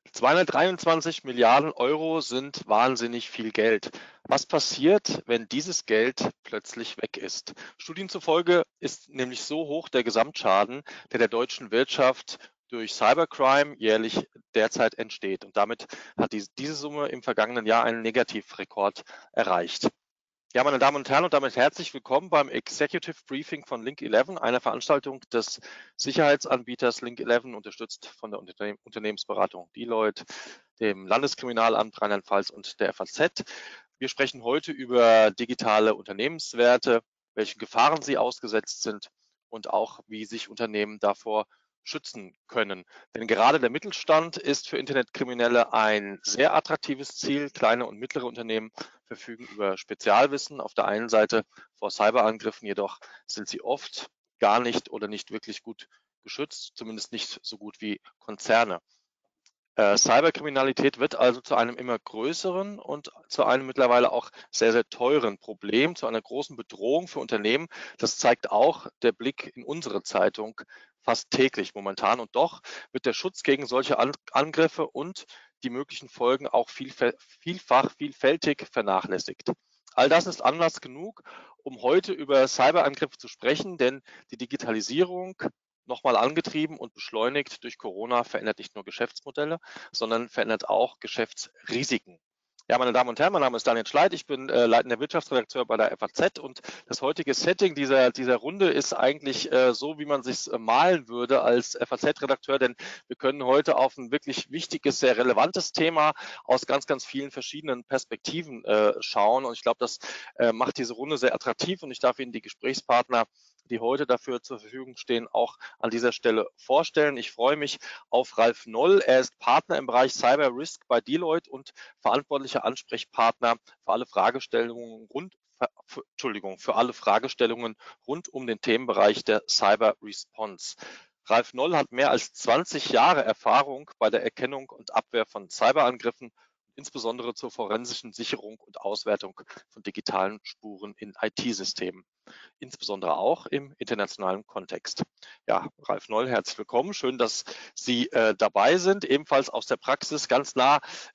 223 Milliarden Euro sind wahnsinnig viel Geld. Was passiert, wenn dieses Geld plötzlich weg ist? Studien zufolge ist nämlich so hoch der Gesamtschaden, der deutschen Wirtschaft durch Cybercrime jährlich derzeit entsteht. Und damit hat diese Summe im vergangenen Jahr einen Negativrekord erreicht. Ja, meine Damen und Herren, und damit herzlich willkommen beim Executive Briefing von Link11, einer Veranstaltung des Sicherheitsanbieters Link11, unterstützt von der Unternehmensberatung Deloitte, dem Landeskriminalamt Rheinland-Pfalz und der FAZ. Wir sprechen heute über digitale Unternehmenswerte, welchen Gefahren sie ausgesetzt sind und auch, wie sich Unternehmen davor schützen können. Denn gerade der Mittelstand ist für Internetkriminelle ein sehr attraktives Ziel. Kleine und mittlere Unternehmen verfügen über Spezialwissen auf der einen Seite vor Cyberangriffen, jedoch sind sie oft gar nicht oder nicht wirklich gut geschützt, zumindest nicht so gut wie Konzerne. Cyberkriminalität wird also zu einem immer größeren und zu einem mittlerweile auch sehr, sehr teuren Problem, zu einer großen Bedrohung für Unternehmen. Das zeigt auch der Blick in unsere Zeitung fast täglich momentan. Und doch wird der Schutz gegen solche Angriffe und die möglichen Folgen auch vielfältig vernachlässigt. All das ist Anlass genug, um heute über Cyberangriffe zu sprechen, denn die Digitalisierung, nochmal angetrieben und beschleunigt durch Corona, verändert nicht nur Geschäftsmodelle, sondern verändert auch Geschäftsrisiken. Ja, meine Damen und Herren, mein Name ist Daniel Schleid, ich bin leitender Wirtschaftsredakteur bei der FAZ und das heutige Setting dieser Runde ist eigentlich so, wie man sich malen würde als FAZ-Redakteur, denn wir können heute auf ein wirklich wichtiges, sehr relevantes Thema aus ganz, ganz vielen verschiedenen Perspektiven schauen und ich glaube, das macht diese Runde sehr attraktiv und ich darf Ihnen die Gesprächspartner, die heute dafür zur Verfügung stehen, auch an dieser Stelle vorstellen. Ich freue mich auf Ralf Noll. Er ist Partner im Bereich Cyber Risk bei Deloitte und verantwortlicher Ansprechpartner für alle Fragestellungen rund um den Themenbereich der Cyber Response. Ralf Noll hat mehr als 20 Jahre Erfahrung bei der Erkennung und Abwehr von Cyberangriffen, insbesondere zur forensischen Sicherung und Auswertung von digitalen Spuren in IT-Systemen, insbesondere auch im internationalen Kontext. Ja, Ralf Noll, herzlich willkommen. Schön, dass Sie dabei sind. Ebenfalls aus der Praxis ganz nah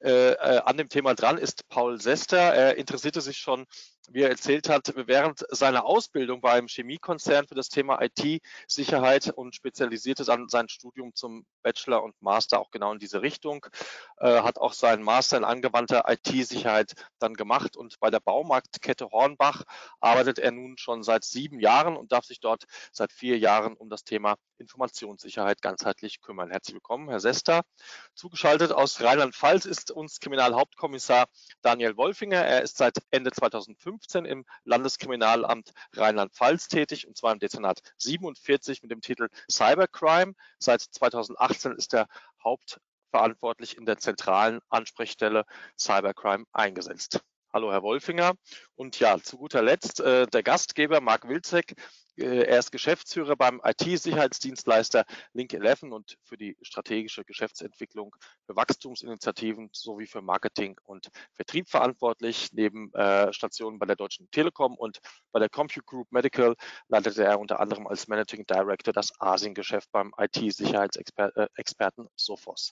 an dem Thema dran ist Paul Sester. Er interessierte sich schon, wie er erzählt hat, während seiner Ausbildung bei einem Chemiekonzern für das Thema IT-Sicherheit und spezialisierte dann sein Studium zum Bachelor und Master auch genau in diese Richtung, hat auch seinen Master in angewandter IT-Sicherheit dann gemacht und bei der Baumarktkette Hornbach arbeitet er nun schon seit 7 Jahren und darf sich dort seit 4 Jahren um das Thema Informationssicherheit ganzheitlich kümmern. Herzlich willkommen, Herr Sester. Zugeschaltet aus Rheinland-Pfalz ist uns Kriminalhauptkommissar Daniel Wolfinger. Er ist seit Ende 2015 im Landeskriminalamt Rheinland-Pfalz tätig, und zwar im Dezernat 47 mit dem Titel Cybercrime. Seit 2018 ist er hauptverantwortlich in der zentralen Ansprechstelle Cybercrime eingesetzt. Hallo, Herr Wolfinger. Und ja, zu guter Letzt der Gastgeber Marc Wilczek. Er ist Geschäftsführer beim IT-Sicherheitsdienstleister Link11 und für die strategische Geschäftsentwicklung, für Wachstumsinitiativen sowie für Marketing und Vertrieb verantwortlich. Neben Stationen bei der Deutschen Telekom und bei der Compute Group Medical leitete er unter anderem als Managing Director das Asien-Geschäft beim IT-Sicherheitsexperten Sophos.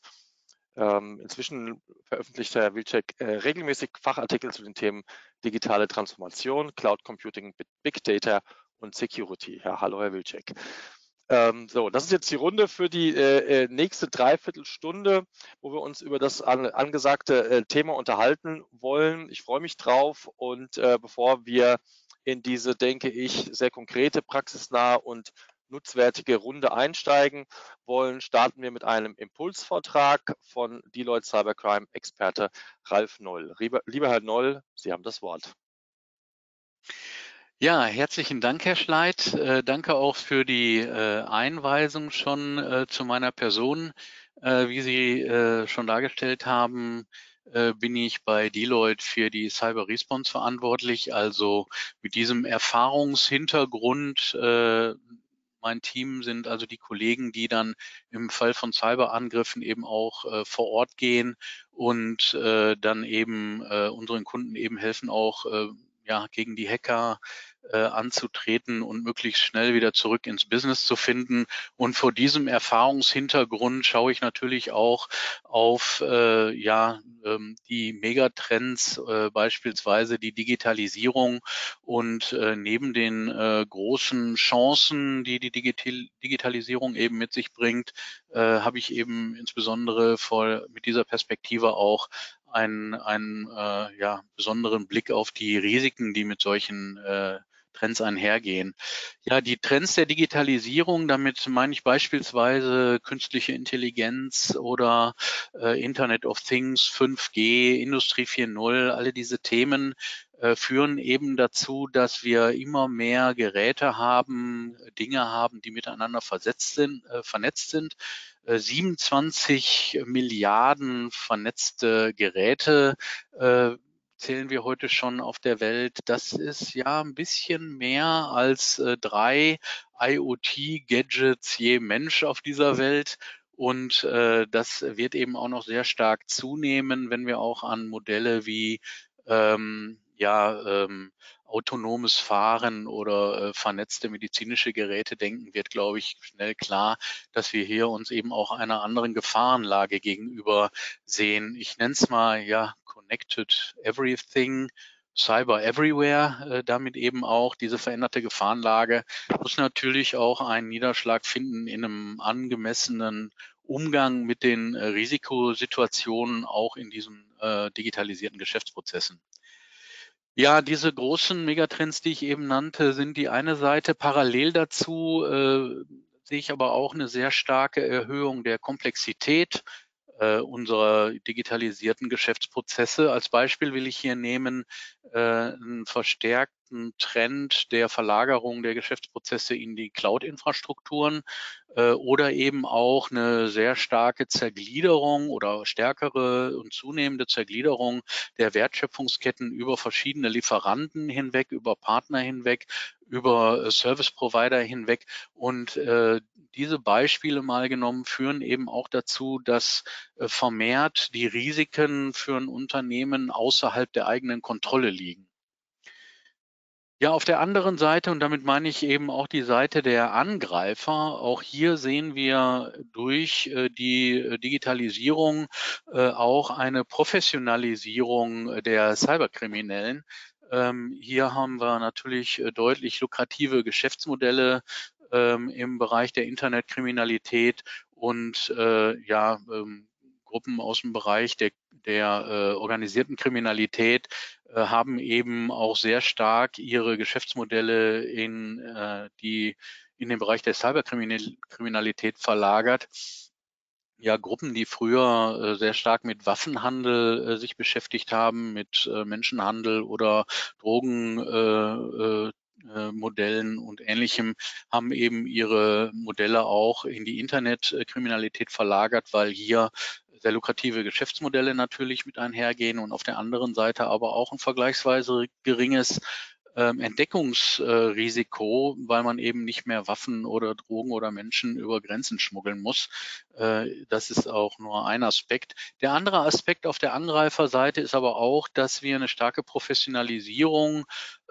Inzwischen veröffentlicht Herr Wilczek regelmäßig Fachartikel zu den Themen digitale Transformation, Cloud Computing, Big Data und Security. Ja, hallo Herr Wilczek. So, das ist jetzt die Runde für die nächste Dreiviertelstunde, wo wir uns über das angesagte Thema unterhalten wollen. Ich freue mich drauf und bevor wir in diese, denke ich, sehr konkrete, praxisnahe und nutzwertige Runde einsteigen wollen, starten wir mit einem Impulsvortrag von Deloitte Cybercrime-Experte Ralf Noll. Lieber Herr Noll, Sie haben das Wort. Ja, herzlichen Dank, Herr Schleid. Danke auch für die Einweisung schon zu meiner Person. Wie Sie schon dargestellt haben, bin ich bei Deloitte für die Cyber Response verantwortlich. Also mit diesem Erfahrungshintergrund, mein Team sind also die Kollegen, die dann im Fall von Cyberangriffen eben auch vor Ort gehen und dann eben unseren Kunden eben helfen, auch ja, gegen die Hacker anzutreten und möglichst schnell wieder zurück ins Business zu finden. Und vor diesem Erfahrungshintergrund schaue ich natürlich auch auf die Megatrends, beispielsweise die Digitalisierung. Und neben den großen Chancen, die die Digitalisierung eben mit sich bringt, habe ich eben insbesondere mit dieser Perspektive auch einen besonderen Blick auf die Risiken, die mit solchen Trends einhergehen. Ja, die Trends der Digitalisierung, damit meine ich beispielsweise künstliche Intelligenz oder Internet of Things, 5G, Industrie 4.0, alle diese Themen führen eben dazu, dass wir immer mehr Geräte haben, Dinge haben, die miteinander vernetzt sind. 27 Milliarden vernetzte Geräte zählen wir heute schon auf der Welt. Das ist ja ein bisschen mehr als 3 IoT-Gadgets je Mensch auf dieser Welt. Und das wird eben auch noch sehr stark zunehmen, wenn wir auch an Modelle wie autonomes Fahren oder vernetzte medizinische Geräte denken, wird, glaube ich, schnell klar, dass wir hier uns eben auch einer anderen Gefahrenlage gegenüber sehen. Ich nenne es mal ja Connected Everything, Cyber Everywhere, damit eben auch diese veränderte Gefahrenlage muss natürlich auch einen Niederschlag finden in einem angemessenen Umgang mit den Risikosituationen, auch in diesen digitalisierten Geschäftsprozessen. Ja, diese großen Megatrends, die ich eben nannte, sind die eine Seite. Parallel dazu sehe ich aber auch eine sehr starke Erhöhung der Komplexität unserer digitalisierten Geschäftsprozesse. Als Beispiel will ich hier nehmen einen verstärkten Trend der Verlagerung der Geschäftsprozesse in die Cloud-Infrastrukturen oder eben auch eine sehr starke Zergliederung oder stärkere und zunehmende Zergliederung der Wertschöpfungsketten über verschiedene Lieferanten hinweg, über Partner hinweg, über Service Provider hinweg. Und diese Beispiele mal genommen führen eben auch dazu, dass vermehrt die Risiken für ein Unternehmen außerhalb der eigenen Kontrolle liegen. Ja, auf der anderen Seite, und damit meine ich eben auch die Seite der Angreifer, auch hier sehen wir durch die Digitalisierung auch eine Professionalisierung der Cyberkriminellen. Hier haben wir natürlich deutlich lukrative Geschäftsmodelle im Bereich der Internetkriminalität und Gruppen aus dem Bereich der organisierten Kriminalität haben eben auch sehr stark ihre Geschäftsmodelle in den Bereich der Cyberkriminalität verlagert. Ja, Gruppen, die früher sehr stark mit Waffenhandel sich beschäftigt haben, mit Menschenhandel oder Drogenmodellen und Ähnlichem, haben eben ihre Modelle auch in die Internetkriminalität verlagert, weil hier sehr lukrative Geschäftsmodelle natürlich mit einhergehen und auf der anderen Seite aber auch ein vergleichsweise geringes Entdeckungsrisiko, weil man eben nicht mehr Waffen oder Drogen oder Menschen über Grenzen schmuggeln muss. Das ist auch nur ein Aspekt. Der andere Aspekt auf der Angreiferseite ist aber auch, dass wir eine starke Professionalisierung,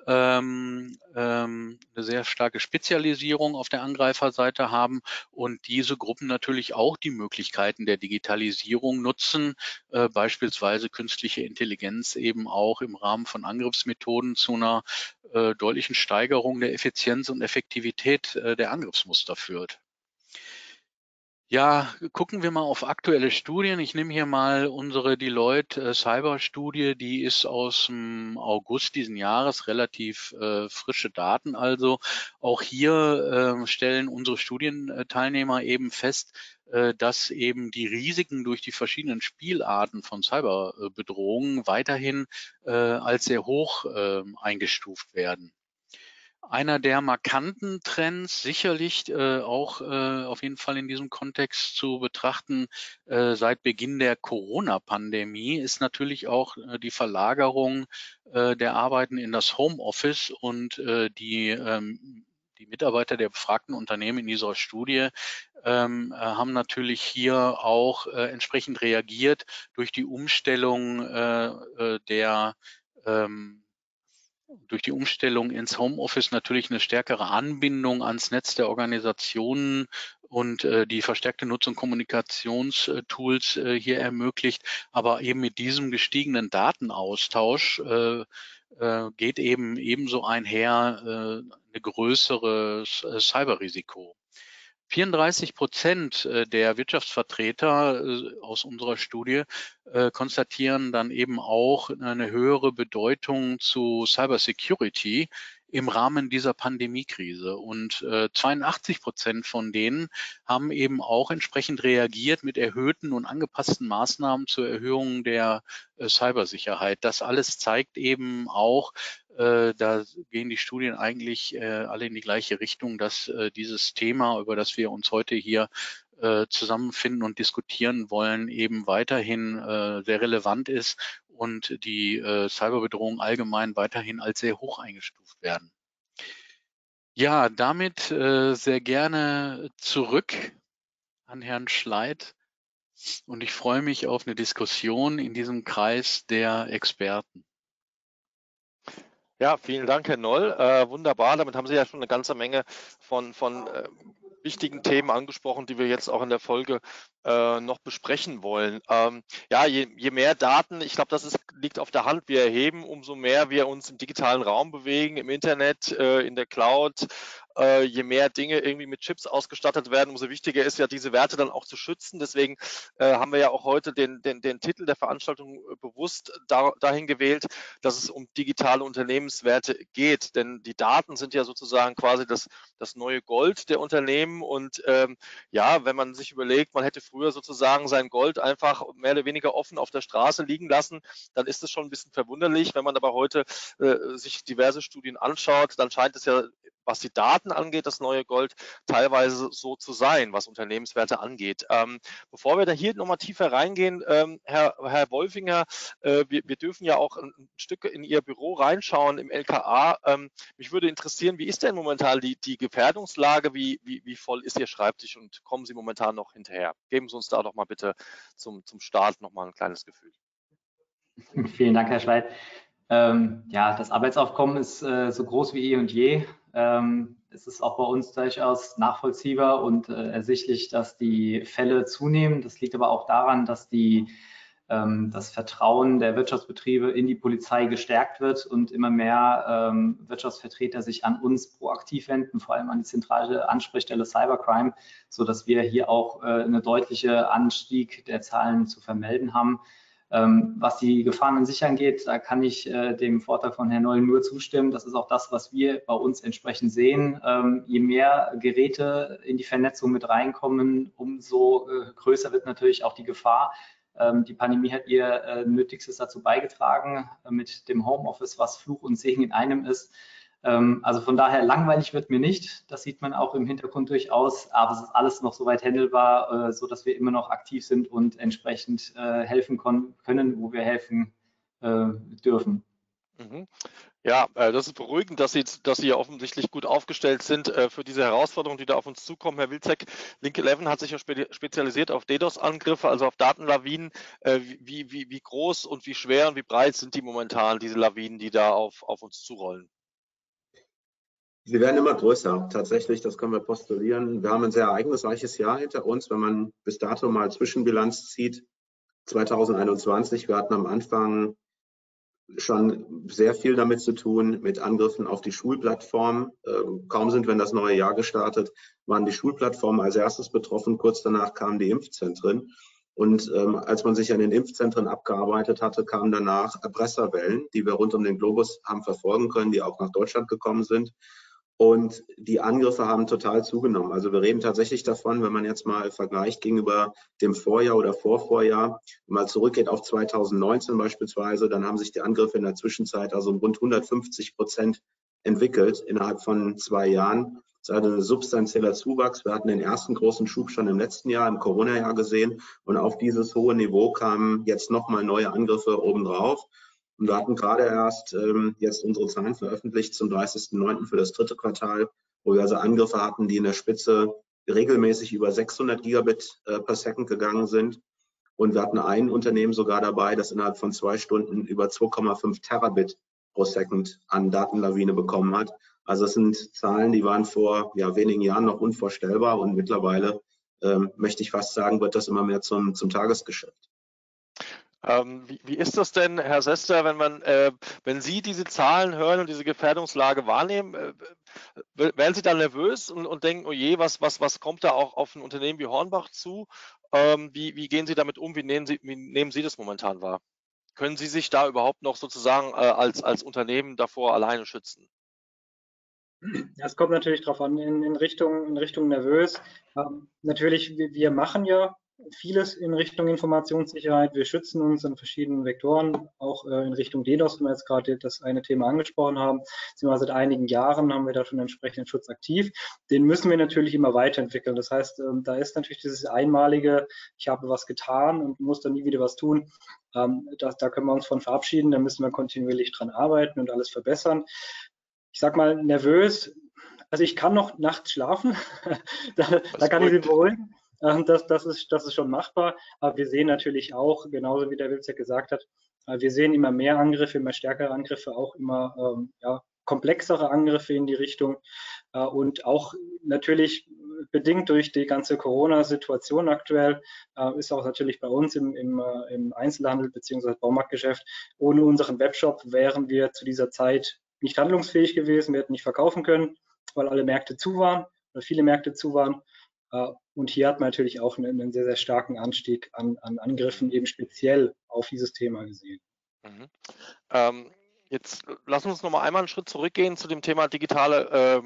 eine sehr starke Spezialisierung auf der Angreiferseite haben und diese Gruppen natürlich auch die Möglichkeiten der Digitalisierung nutzen, beispielsweise künstliche Intelligenz eben auch im Rahmen von Angriffsmethoden zu einer deutlichen Steigerung der Effizienz und Effektivität der Angriffsmuster führt. Ja, gucken wir mal auf aktuelle Studien. Ich nehme hier mal unsere Deloitte Cyber-Studie, die ist aus dem August diesen Jahres, relativ frische Daten. Also auch hier stellen unsere Studienteilnehmer eben fest, dass eben die Risiken durch die verschiedenen Spielarten von Cyberbedrohungen weiterhin als sehr hoch eingestuft werden. Einer der markanten Trends, sicherlich auch auf jeden Fall in diesem Kontext zu betrachten, seit Beginn der Corona-Pandemie, ist natürlich auch die Verlagerung der Arbeiten in das Homeoffice und die Mitarbeiter der befragten Unternehmen in dieser Studie haben natürlich hier auch entsprechend reagiert durch die Umstellung der durch die Umstellung ins Homeoffice natürlich eine stärkere Anbindung ans Netz der Organisationen und die verstärkte Nutzung Kommunikationstools hier ermöglicht. Aber eben mit diesem gestiegenen Datenaustausch geht eben ebenso einher eine größere Cyberrisiko. 34% der Wirtschaftsvertreter aus unserer Studie konstatieren dann eben auch eine höhere Bedeutung zu Cybersecurity im Rahmen dieser Pandemiekrise. Und 82% von denen haben eben auch entsprechend reagiert mit erhöhten und angepassten Maßnahmen zur Erhöhung der Cybersicherheit. Das alles zeigt eben auch, da gehen die Studien eigentlich alle in die gleiche Richtung, dass dieses Thema, über das wir uns heute hier zusammenfinden und diskutieren wollen, eben weiterhin sehr relevant ist und die Cyberbedrohungen allgemein weiterhin als sehr hoch eingestuft werden. Ja, damit sehr gerne zurück an Herrn Schleid und ich freue mich auf eine Diskussion in diesem Kreis der Experten. Ja, vielen Dank, Herr Noll. Wunderbar, damit haben Sie ja schon eine ganze Menge von wichtigen Themen angesprochen, die wir jetzt auch in der Folge noch besprechen wollen. Ja, je mehr Daten, ich glaube, liegt auf der Hand, wir erheben, umso mehr wir uns im digitalen Raum bewegen, im Internet, in der Cloud. Je mehr Dinge irgendwie mit Chips ausgestattet werden, umso wichtiger ist ja, diese Werte dann auch zu schützen. Deswegen haben wir ja auch heute den Titel der Veranstaltung bewusst dahin gewählt, dass es um digitale Unternehmenswerte geht. Denn die Daten sind ja sozusagen quasi das neue Gold der Unternehmen. Und ja, wenn man sich überlegt, man hätte früher sozusagen sein Gold einfach mehr oder weniger offen auf der Straße liegen lassen, dann ist es schon ein bisschen verwunderlich. Wenn man aber heute sich diverse Studien anschaut, dann scheint es ja, was die Daten angeht, das neue Gold teilweise so zu sein, was Unternehmenswerte angeht. Bevor wir da hier nochmal tiefer reingehen, Herr Wolfinger, wir dürfen ja auch ein Stück in Ihr Büro reinschauen im LKA. Mich würde interessieren, wie ist denn momentan die Gefährdungslage? Wie voll ist Ihr Schreibtisch und kommen Sie momentan noch hinterher? Geben Sie uns da doch mal bitte zum Start nochmal ein kleines Gefühl. Vielen Dank, Herr Schleid. Ja, das Arbeitsaufkommen ist so groß wie eh und je. Es ist auch bei uns durchaus nachvollziehbar und ersichtlich, dass die Fälle zunehmen. Das liegt aber auch daran, dass das Vertrauen der Wirtschaftsbetriebe in die Polizei gestärkt wird und immer mehr Wirtschaftsvertreter sich an uns proaktiv wenden, vor allem an die zentrale Ansprechstelle Cybercrime, sodass wir hier auch eine deutliche Anstieg der Zahlen zu vermelden haben. Was die Gefahren an sich angeht, da kann ich dem Vortrag von Herrn Noll nur zustimmen. Das ist auch das, was wir bei uns entsprechend sehen. Je mehr Geräte in die Vernetzung mit reinkommen, umso größer wird natürlich auch die Gefahr. Die Pandemie hat ihr Nötigstes dazu beigetragen, mit dem Homeoffice, was Fluch und Segen in einem ist. Also von daher, langweilig wird mir nicht. Das sieht man auch im Hintergrund durchaus. Aber es ist alles noch soweit handelbar, sodass wir immer noch aktiv sind und entsprechend helfen können, wo wir helfen dürfen. Mhm. Ja, das ist beruhigend, dass Sie ja offensichtlich gut aufgestellt sind für diese Herausforderungen, die da auf uns zukommen. Herr Wilczek, Link11 hat sich ja spezialisiert auf DDoS-Angriffe, also auf Datenlawinen. Wie groß und wie schwer und wie breit sind die momentan, diese Lawinen, die da auf uns zurollen? Sie werden immer größer, tatsächlich, das können wir postulieren. Wir haben ein sehr ereignisreiches Jahr hinter uns, wenn man bis dato mal Zwischenbilanz zieht. 2021, wir hatten am Anfang schon sehr viel damit zu tun, mit Angriffen auf die Schulplattform. Kaum sind wir in das neue Jahr gestartet, waren die Schulplattformen als erstes betroffen. Kurz danach kamen die Impfzentren. Und als man sich an den Impfzentren abgearbeitet hatte, kamen danach Erpresserwellen, die wir rund um den Globus haben verfolgen können, die auch nach Deutschland gekommen sind. Und die Angriffe haben total zugenommen. Also wir reden tatsächlich davon, wenn man jetzt mal vergleicht gegenüber dem Vorjahr oder Vorvorjahr, mal zurückgeht auf 2019 beispielsweise, dann haben sich die Angriffe in der Zwischenzeit also um rund 150% entwickelt innerhalb von 2 Jahren. Das ist also ein substanzieller Zuwachs. Wir hatten den ersten großen Schub schon im letzten Jahr, im Corona-Jahr gesehen. Und auf dieses hohe Niveau kamen jetzt nochmal neue Angriffe obendrauf. Und wir hatten gerade erst jetzt unsere Zahlen veröffentlicht zum 30.09. für das 3. Quartal, wo wir also Angriffe hatten, die in der Spitze regelmäßig über 600 Gigabit per Second gegangen sind. Und wir hatten ein Unternehmen sogar dabei, das innerhalb von 2 Stunden über 2,5 Terabit pro Second an Datenlawine bekommen hat. Also das sind Zahlen, die waren vor wenigen Jahren noch unvorstellbar und mittlerweile, möchte ich fast sagen, wird das immer mehr zum Tagesgeschäft. Wie ist das denn, Herr Sester, wenn Sie diese Zahlen hören und diese Gefährdungslage wahrnehmen, werden Sie dann nervös und denken, oh je, was kommt da auch auf ein Unternehmen wie Hornbach zu? Wie gehen Sie damit um? Wie nehmen Sie das momentan wahr? Können Sie sich da überhaupt noch sozusagen als Unternehmen davor alleine schützen? Ja, es kommt natürlich darauf an, in Richtung nervös. Natürlich, wir machen ja vieles in Richtung Informationssicherheit. Wir schützen uns an verschiedenen Vektoren, auch in Richtung DDoS, wenn wir jetzt gerade das eine Thema angesprochen haben. Seit einigen Jahren haben wir da schon entsprechenden Schutz aktiv. Den müssen wir natürlich immer weiterentwickeln. Das heißt, da ist natürlich dieses einmalige, ich habe was getan und muss dann nie wieder was tun. Da können wir uns von verabschieden. Da müssen wir kontinuierlich dran arbeiten und alles verbessern. Ich sag mal, nervös. Also ich kann noch nachts schlafen. da kann ich Sie beruhigen. Das ist schon machbar. Aber wir sehen natürlich auch, genauso wie der Wilczek gesagt hat, wir sehen immer mehr Angriffe, immer stärkere Angriffe, auch immer komplexere Angriffe in die Richtung. Und auch natürlich bedingt durch die ganze Corona-Situation aktuell ist auch natürlich bei uns im Einzelhandel bzw. Baumarktgeschäft, ohne unseren Webshop wären wir zu dieser Zeit nicht handlungsfähig gewesen, wir hätten nicht verkaufen können, weil alle Märkte zu waren oder viele Märkte zu waren. Und hier hat man natürlich auch einen sehr, sehr starken Anstieg an Angriffen eben speziell auf dieses Thema gesehen. Mhm. Jetzt lassen wir uns noch mal einmal einen Schritt zurückgehen zu dem Thema digitale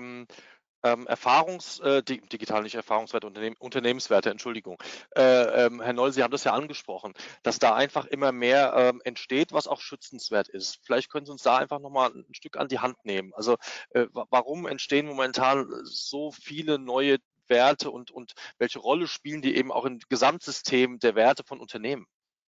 Unternehmenswerte, Entschuldigung. Herr Noll, Sie haben das ja angesprochen, dass da einfach immer mehr entsteht, was auch schützenswert ist. Vielleicht können Sie uns da einfach nochmal ein Stück an die Hand nehmen. Also warum entstehen momentan so viele neue Werte und welche Rolle spielen die eben auch im Gesamtsystem der Werte von Unternehmen?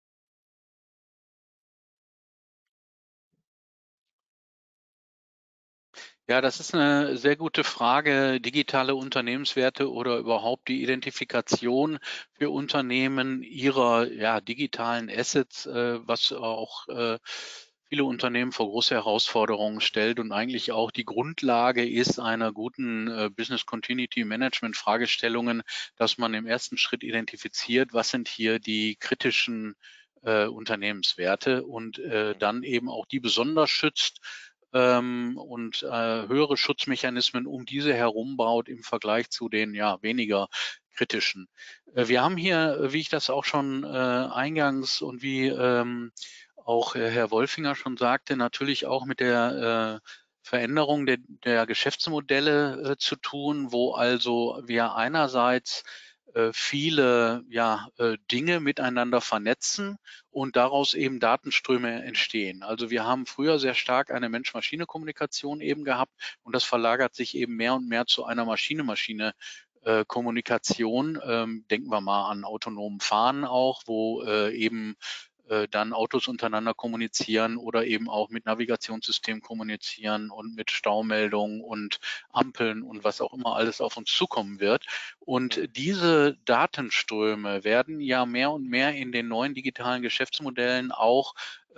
Ja, das ist eine sehr gute Frage. Digitale Unternehmenswerte oder überhaupt die Identifikation für Unternehmen ihrer digitalen Assets, was auch viele Unternehmen vor große Herausforderungen stellt und eigentlich auch die Grundlage ist einer guten Business Continuity Management Fragestellungen, dass man im ersten Schritt identifiziert, was sind hier die kritischen Unternehmenswerte und dann eben auch die besonders schützt und höhere Schutzmechanismen um diese herum baut im Vergleich zu den weniger kritischen. Wir haben hier, wie ich das auch schon eingangs und wie auch Herr Wolfinger schon sagte, natürlich auch mit der Veränderung der Geschäftsmodelle zu tun, wo also wir einerseits viele Dinge miteinander vernetzen und daraus eben Datenströme entstehen. Also wir haben früher sehr stark eine Mensch-Maschine-Kommunikation eben gehabt und das verlagert sich eben mehr und mehr zu einer Maschine-Maschine-Kommunikation. Denken wir mal an autonomen Fahren auch, wo eben dann Autos untereinander kommunizieren oder eben auch mit Navigationssystemen kommunizieren und mit Staumeldungen und Ampeln und was auch immer alles auf uns zukommen wird. Und diese Datenströme werden ja mehr und mehr in den neuen digitalen Geschäftsmodellen auch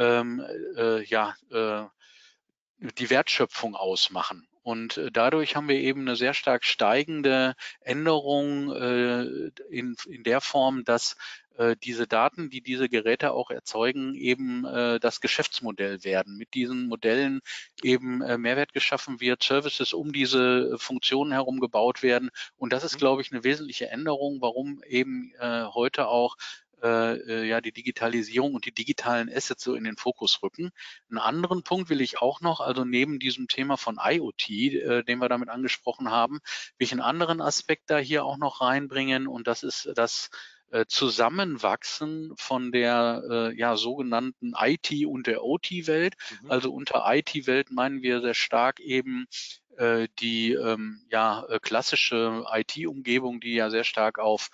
die Wertschöpfung ausmachen. Und dadurch haben wir eben eine sehr stark steigende Änderung in der Form, dass diese Daten, die diese Geräte auch erzeugen, eben das Geschäftsmodell werden. Mit diesen Modellen eben Mehrwert geschaffen wird, Services um diese Funktionen herum gebaut werden. Und das ist, glaube ich, eine wesentliche Änderung, warum eben heute auch die Digitalisierung und die digitalen Assets so in den Fokus rücken. Einen anderen Punkt will ich auch noch, also neben diesem Thema von IoT, den wir damit angesprochen haben, will ich einen anderen Aspekt da hier auch noch reinbringen und das ist das Zusammenwachsen von der sogenannten IT und der OT-Welt. Also unter IT-Welt meinen wir sehr stark eben die klassische IT-Umgebung, die ja sehr stark auf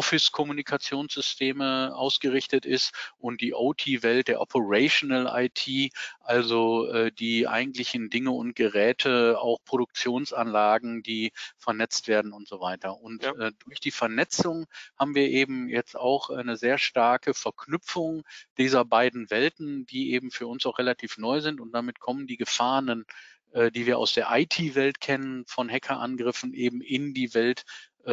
Office-Kommunikationssysteme ausgerichtet ist, und die OT-Welt der Operational IT, also die eigentlichen Dinge und Geräte, auch Produktionsanlagen, die vernetzt werden und so weiter. Und durch die Vernetzung haben wir eben jetzt auch eine sehr starke Verknüpfung dieser beiden Welten, die eben für uns auch relativ neu sind, und damit kommen die Gefahren, die wir aus der IT-Welt kennen, von Hackerangriffen, eben in die Welt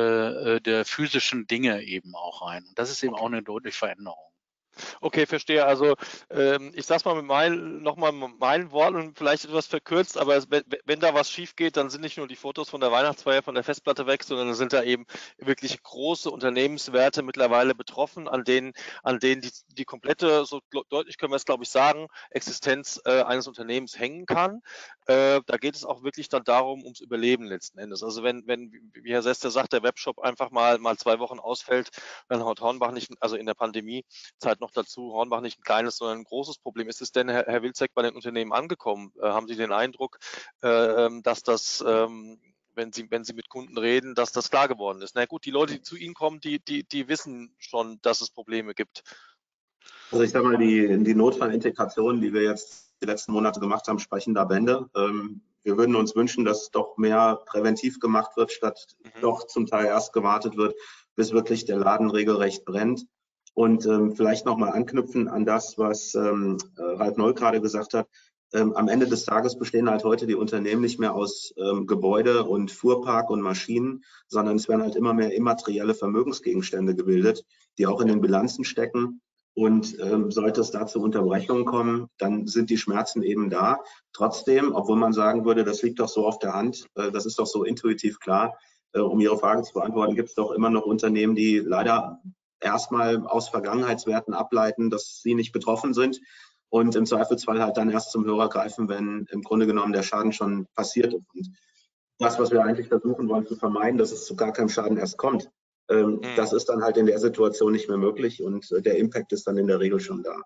der physischen Dinge eben auch rein. Und das ist eben auch eine deutliche Veränderung. Okay, verstehe. Also ich sag's mal mit meinen Worten und vielleicht etwas verkürzt, aber wenn da was schief geht, dann sind nicht nur die Fotos von der Weihnachtsfeier von der Festplatte weg, sondern dann sind da eben wirklich große Unternehmenswerte mittlerweile betroffen, an denen die komplette, so deutlich können wir es glaube ich sagen, Existenz eines Unternehmens hängen kann. Da geht es auch wirklich dann darum, ums Überleben letzten Endes. Also wenn wie Herr Sester sagt, der Webshop einfach mal 2 Wochen ausfällt, dann haut Hornbach nicht, also in der Pandemiezeit noch dazu, Hornbach nicht ein kleines, sondern ein großes Problem. Ist es denn, Herr Wilczek, bei den Unternehmen angekommen? Haben Sie den Eindruck, dass das, wenn Sie mit Kunden reden, dass das klar geworden ist? Na gut, die Leute, die zu Ihnen kommen, die wissen schon, dass es Probleme gibt. Also ich sage mal, die Notfallintegrationen, die wir jetzt die letzten Monate gemacht haben, sprechen da Bände. Wir würden uns wünschen, dass doch mehr präventiv gemacht wird, statt doch zum Teil erst gewartet wird, bis wirklich der Laden regelrecht brennt. Und vielleicht nochmal anknüpfen an das, was Ralf Noll gerade gesagt hat. Am Ende des Tages bestehen halt heute die Unternehmen nicht mehr aus Gebäude und Fuhrpark und Maschinen, sondern es werden halt immer mehr immaterielle Vermögensgegenstände gebildet, die auch in den Bilanzen stecken. Und sollte es da zu Unterbrechungen kommen, dann sind die Schmerzen eben da. Trotzdem, obwohl man sagen würde, das liegt doch so auf der Hand, das ist doch so intuitiv klar, um Ihre Frage zu beantworten, gibt es doch immer noch Unternehmen, die leider erstmal aus Vergangenheitswerten ableiten, dass sie nicht betroffen sind und im Zweifelsfall halt dann erst zum Hörer greifen, wenn im Grunde genommen der Schaden schon passiert ist. Und das, was wir eigentlich versuchen wollen zu vermeiden, dass es zu gar keinem Schaden erst kommt, das ist dann halt in der Situation nicht mehr möglich und der Impact ist dann in der Regel schon da.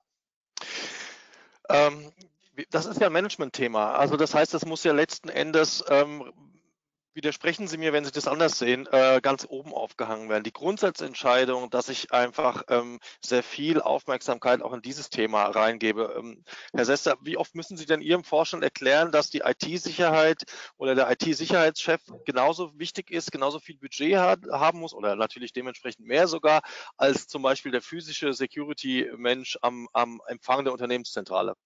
Das ist ja ein Management-Thema. Also das heißt, das muss ja letzten Endes, widersprechen Sie mir, wenn Sie das anders sehen, ganz oben aufgehangen werden. Die Grundsatzentscheidung, dass ich einfach sehr viel Aufmerksamkeit auch in dieses Thema reingebe. Herr Sester, wie oft müssen Sie denn Ihrem Vorstand erklären, dass die IT-Sicherheit oder der IT-Sicherheitschef genauso wichtig ist, genauso viel Budget haben muss oder natürlich dementsprechend mehr sogar, als zum Beispiel der physische Security-Mensch am Empfang der Unternehmenszentrale?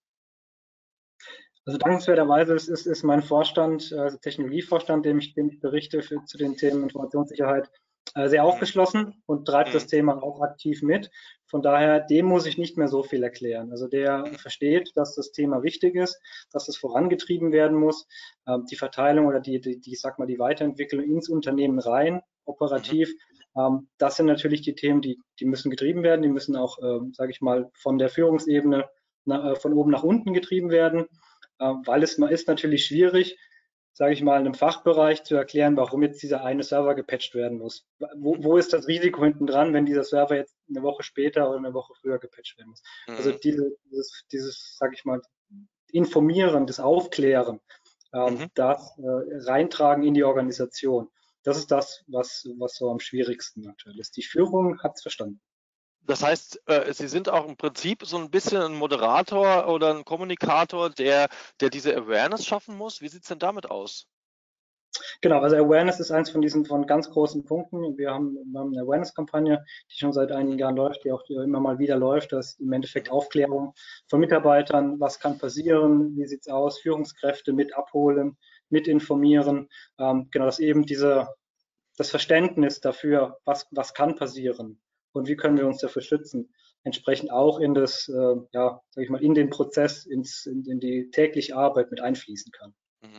Also dankenswerterweise ist mein Vorstand, also Technologievorstand, dem ich berichte zu den Themen Informationssicherheit, sehr aufgeschlossen und treibt das Thema auch aktiv mit. Von daher, dem muss ich nicht mehr so viel erklären. Also der versteht, dass das Thema wichtig ist, dass es vorangetrieben werden muss. Die Verteilung oder ich sag mal, die Weiterentwicklung ins Unternehmen rein, operativ, das sind natürlich die Themen, die müssen getrieben werden. Die müssen auch, sage ich mal, von der Führungsebene von oben nach unten getrieben werden. Weil es ist natürlich schwierig, sage ich mal, in einem Fachbereich zu erklären, warum jetzt dieser eine Server gepatcht werden muss. Wo ist das Risiko hinten dran, wenn dieser Server jetzt eine Woche später oder eine Woche früher gepatcht werden muss? Also dieses, sage ich mal, Informieren, das Aufklären, das Reintragen in die Organisation. Das ist das, was so am schwierigsten aktuell ist. Die Führung hat es verstanden. Das heißt, Sie sind auch im Prinzip so ein bisschen ein Moderator oder ein Kommunikator, der diese Awareness schaffen muss. Wie sieht es denn damit aus? Genau, also Awareness ist eins von ganz großen Punkten. Wir haben eine Awareness-Kampagne, die schon seit einigen Jahren läuft, die auch immer mal wieder läuft. Das ist im Endeffekt Aufklärung von Mitarbeitern. Was kann passieren? Wie sieht es aus? Führungskräfte mit abholen, mit informieren. Genau, dass eben das Verständnis dafür, was kann passieren und wie können wir uns dafür schützen, entsprechend auch in das, sag ich mal, in den Prozess, in die tägliche Arbeit mit einfließen kann.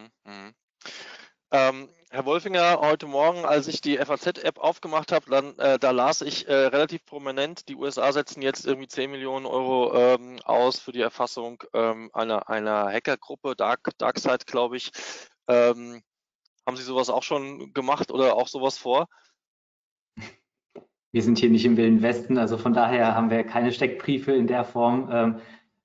Herr Wolfinger, heute Morgen, als ich die FAZ-App aufgemacht habe, dann da las ich relativ prominent, die USA setzen jetzt irgendwie 10 Millionen Euro aus für die Erfassung einer Hackergruppe, DarkSide, glaube ich. Haben Sie sowas auch schon gemacht oder auch sowas vor? Wir sind hier nicht im Wilden Westen, also von daher haben wir keine Steckbriefe in der Form.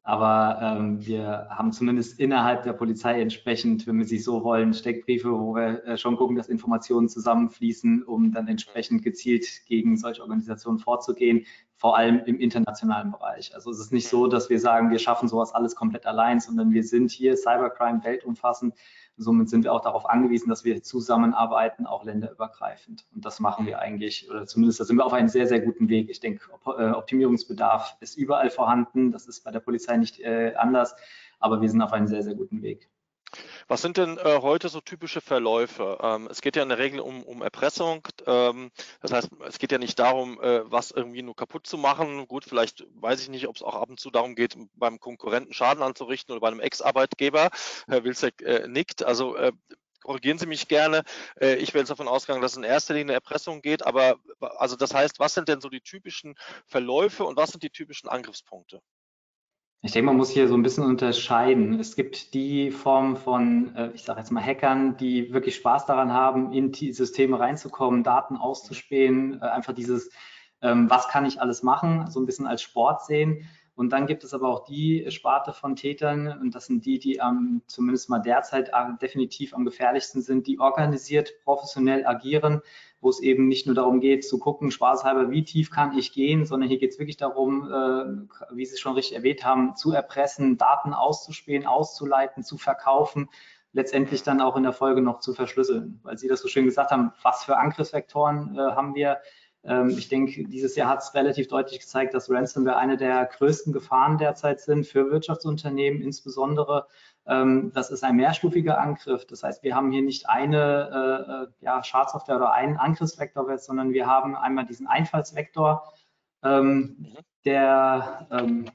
Aber wir haben zumindest innerhalb der Polizei entsprechend, wenn wir sie so wollen, Steckbriefe, wo wir schon gucken, dass Informationen zusammenfließen, um dann entsprechend gezielt gegen solche Organisationen vorzugehen, vor allem im internationalen Bereich. Also es ist nicht so, dass wir sagen, wir schaffen sowas alles komplett allein, sondern wir sind hier Cybercrime weltumfassend. Somit sind wir auch darauf angewiesen, dass wir zusammenarbeiten, auch länderübergreifend. Und das machen wir eigentlich, oder zumindest da sind wir auf einem sehr, sehr guten Weg. Ich denke, Optimierungsbedarf ist überall vorhanden. Das ist bei der Polizei nicht anders, aber wir sind auf einem sehr, sehr guten Weg. Was sind denn heute so typische Verläufe? Es geht ja in der Regel um Erpressung. Das heißt, es geht ja nicht darum, was irgendwie nur kaputt zu machen. Gut, vielleicht weiß ich nicht, ob es auch ab und zu darum geht, beim Konkurrenten Schaden anzurichten oder bei einem Ex-Arbeitgeber. Herr Wilczek nickt. Also korrigieren Sie mich gerne. Ich wäre jetzt davon ausgegangen, dass es in erster Linie Erpressung geht. Aber also das heißt, was sind denn so die typischen Verläufe und was sind die typischen Angriffspunkte? Ich denke, man muss hier so ein bisschen unterscheiden. Es gibt die Form von, ich sage jetzt mal Hackern, die wirklich Spaß daran haben, in die Systeme reinzukommen, Daten auszuspähen, einfach dieses, was kann ich alles machen, so ein bisschen als Sport sehen. Und dann gibt es aber auch die Sparte von Tätern, und das sind die zumindest mal derzeit definitiv am gefährlichsten sind, die organisiert, professionell agieren, wo es eben nicht nur darum geht, zu gucken, spaßhalber, wie tief kann ich gehen, sondern hier geht es wirklich darum, wie Sie schon richtig erwähnt haben, zu erpressen, Daten auszuspähen, auszuleiten, zu verkaufen, letztendlich dann auch in der Folge noch zu verschlüsseln. Weil Sie das so schön gesagt haben, was für Angriffsvektoren haben wir? Ich denke, dieses Jahr hat es relativ deutlich gezeigt, dass Ransomware eine der größten Gefahren derzeit sind für Wirtschaftsunternehmen, insbesondere. Das ist ein mehrstufiger Angriff. Das heißt, wir haben hier nicht eine Schadsoftware oder einen Angriffsvektor, sondern wir haben einmal diesen Einfallsvektor, Entschuldigung,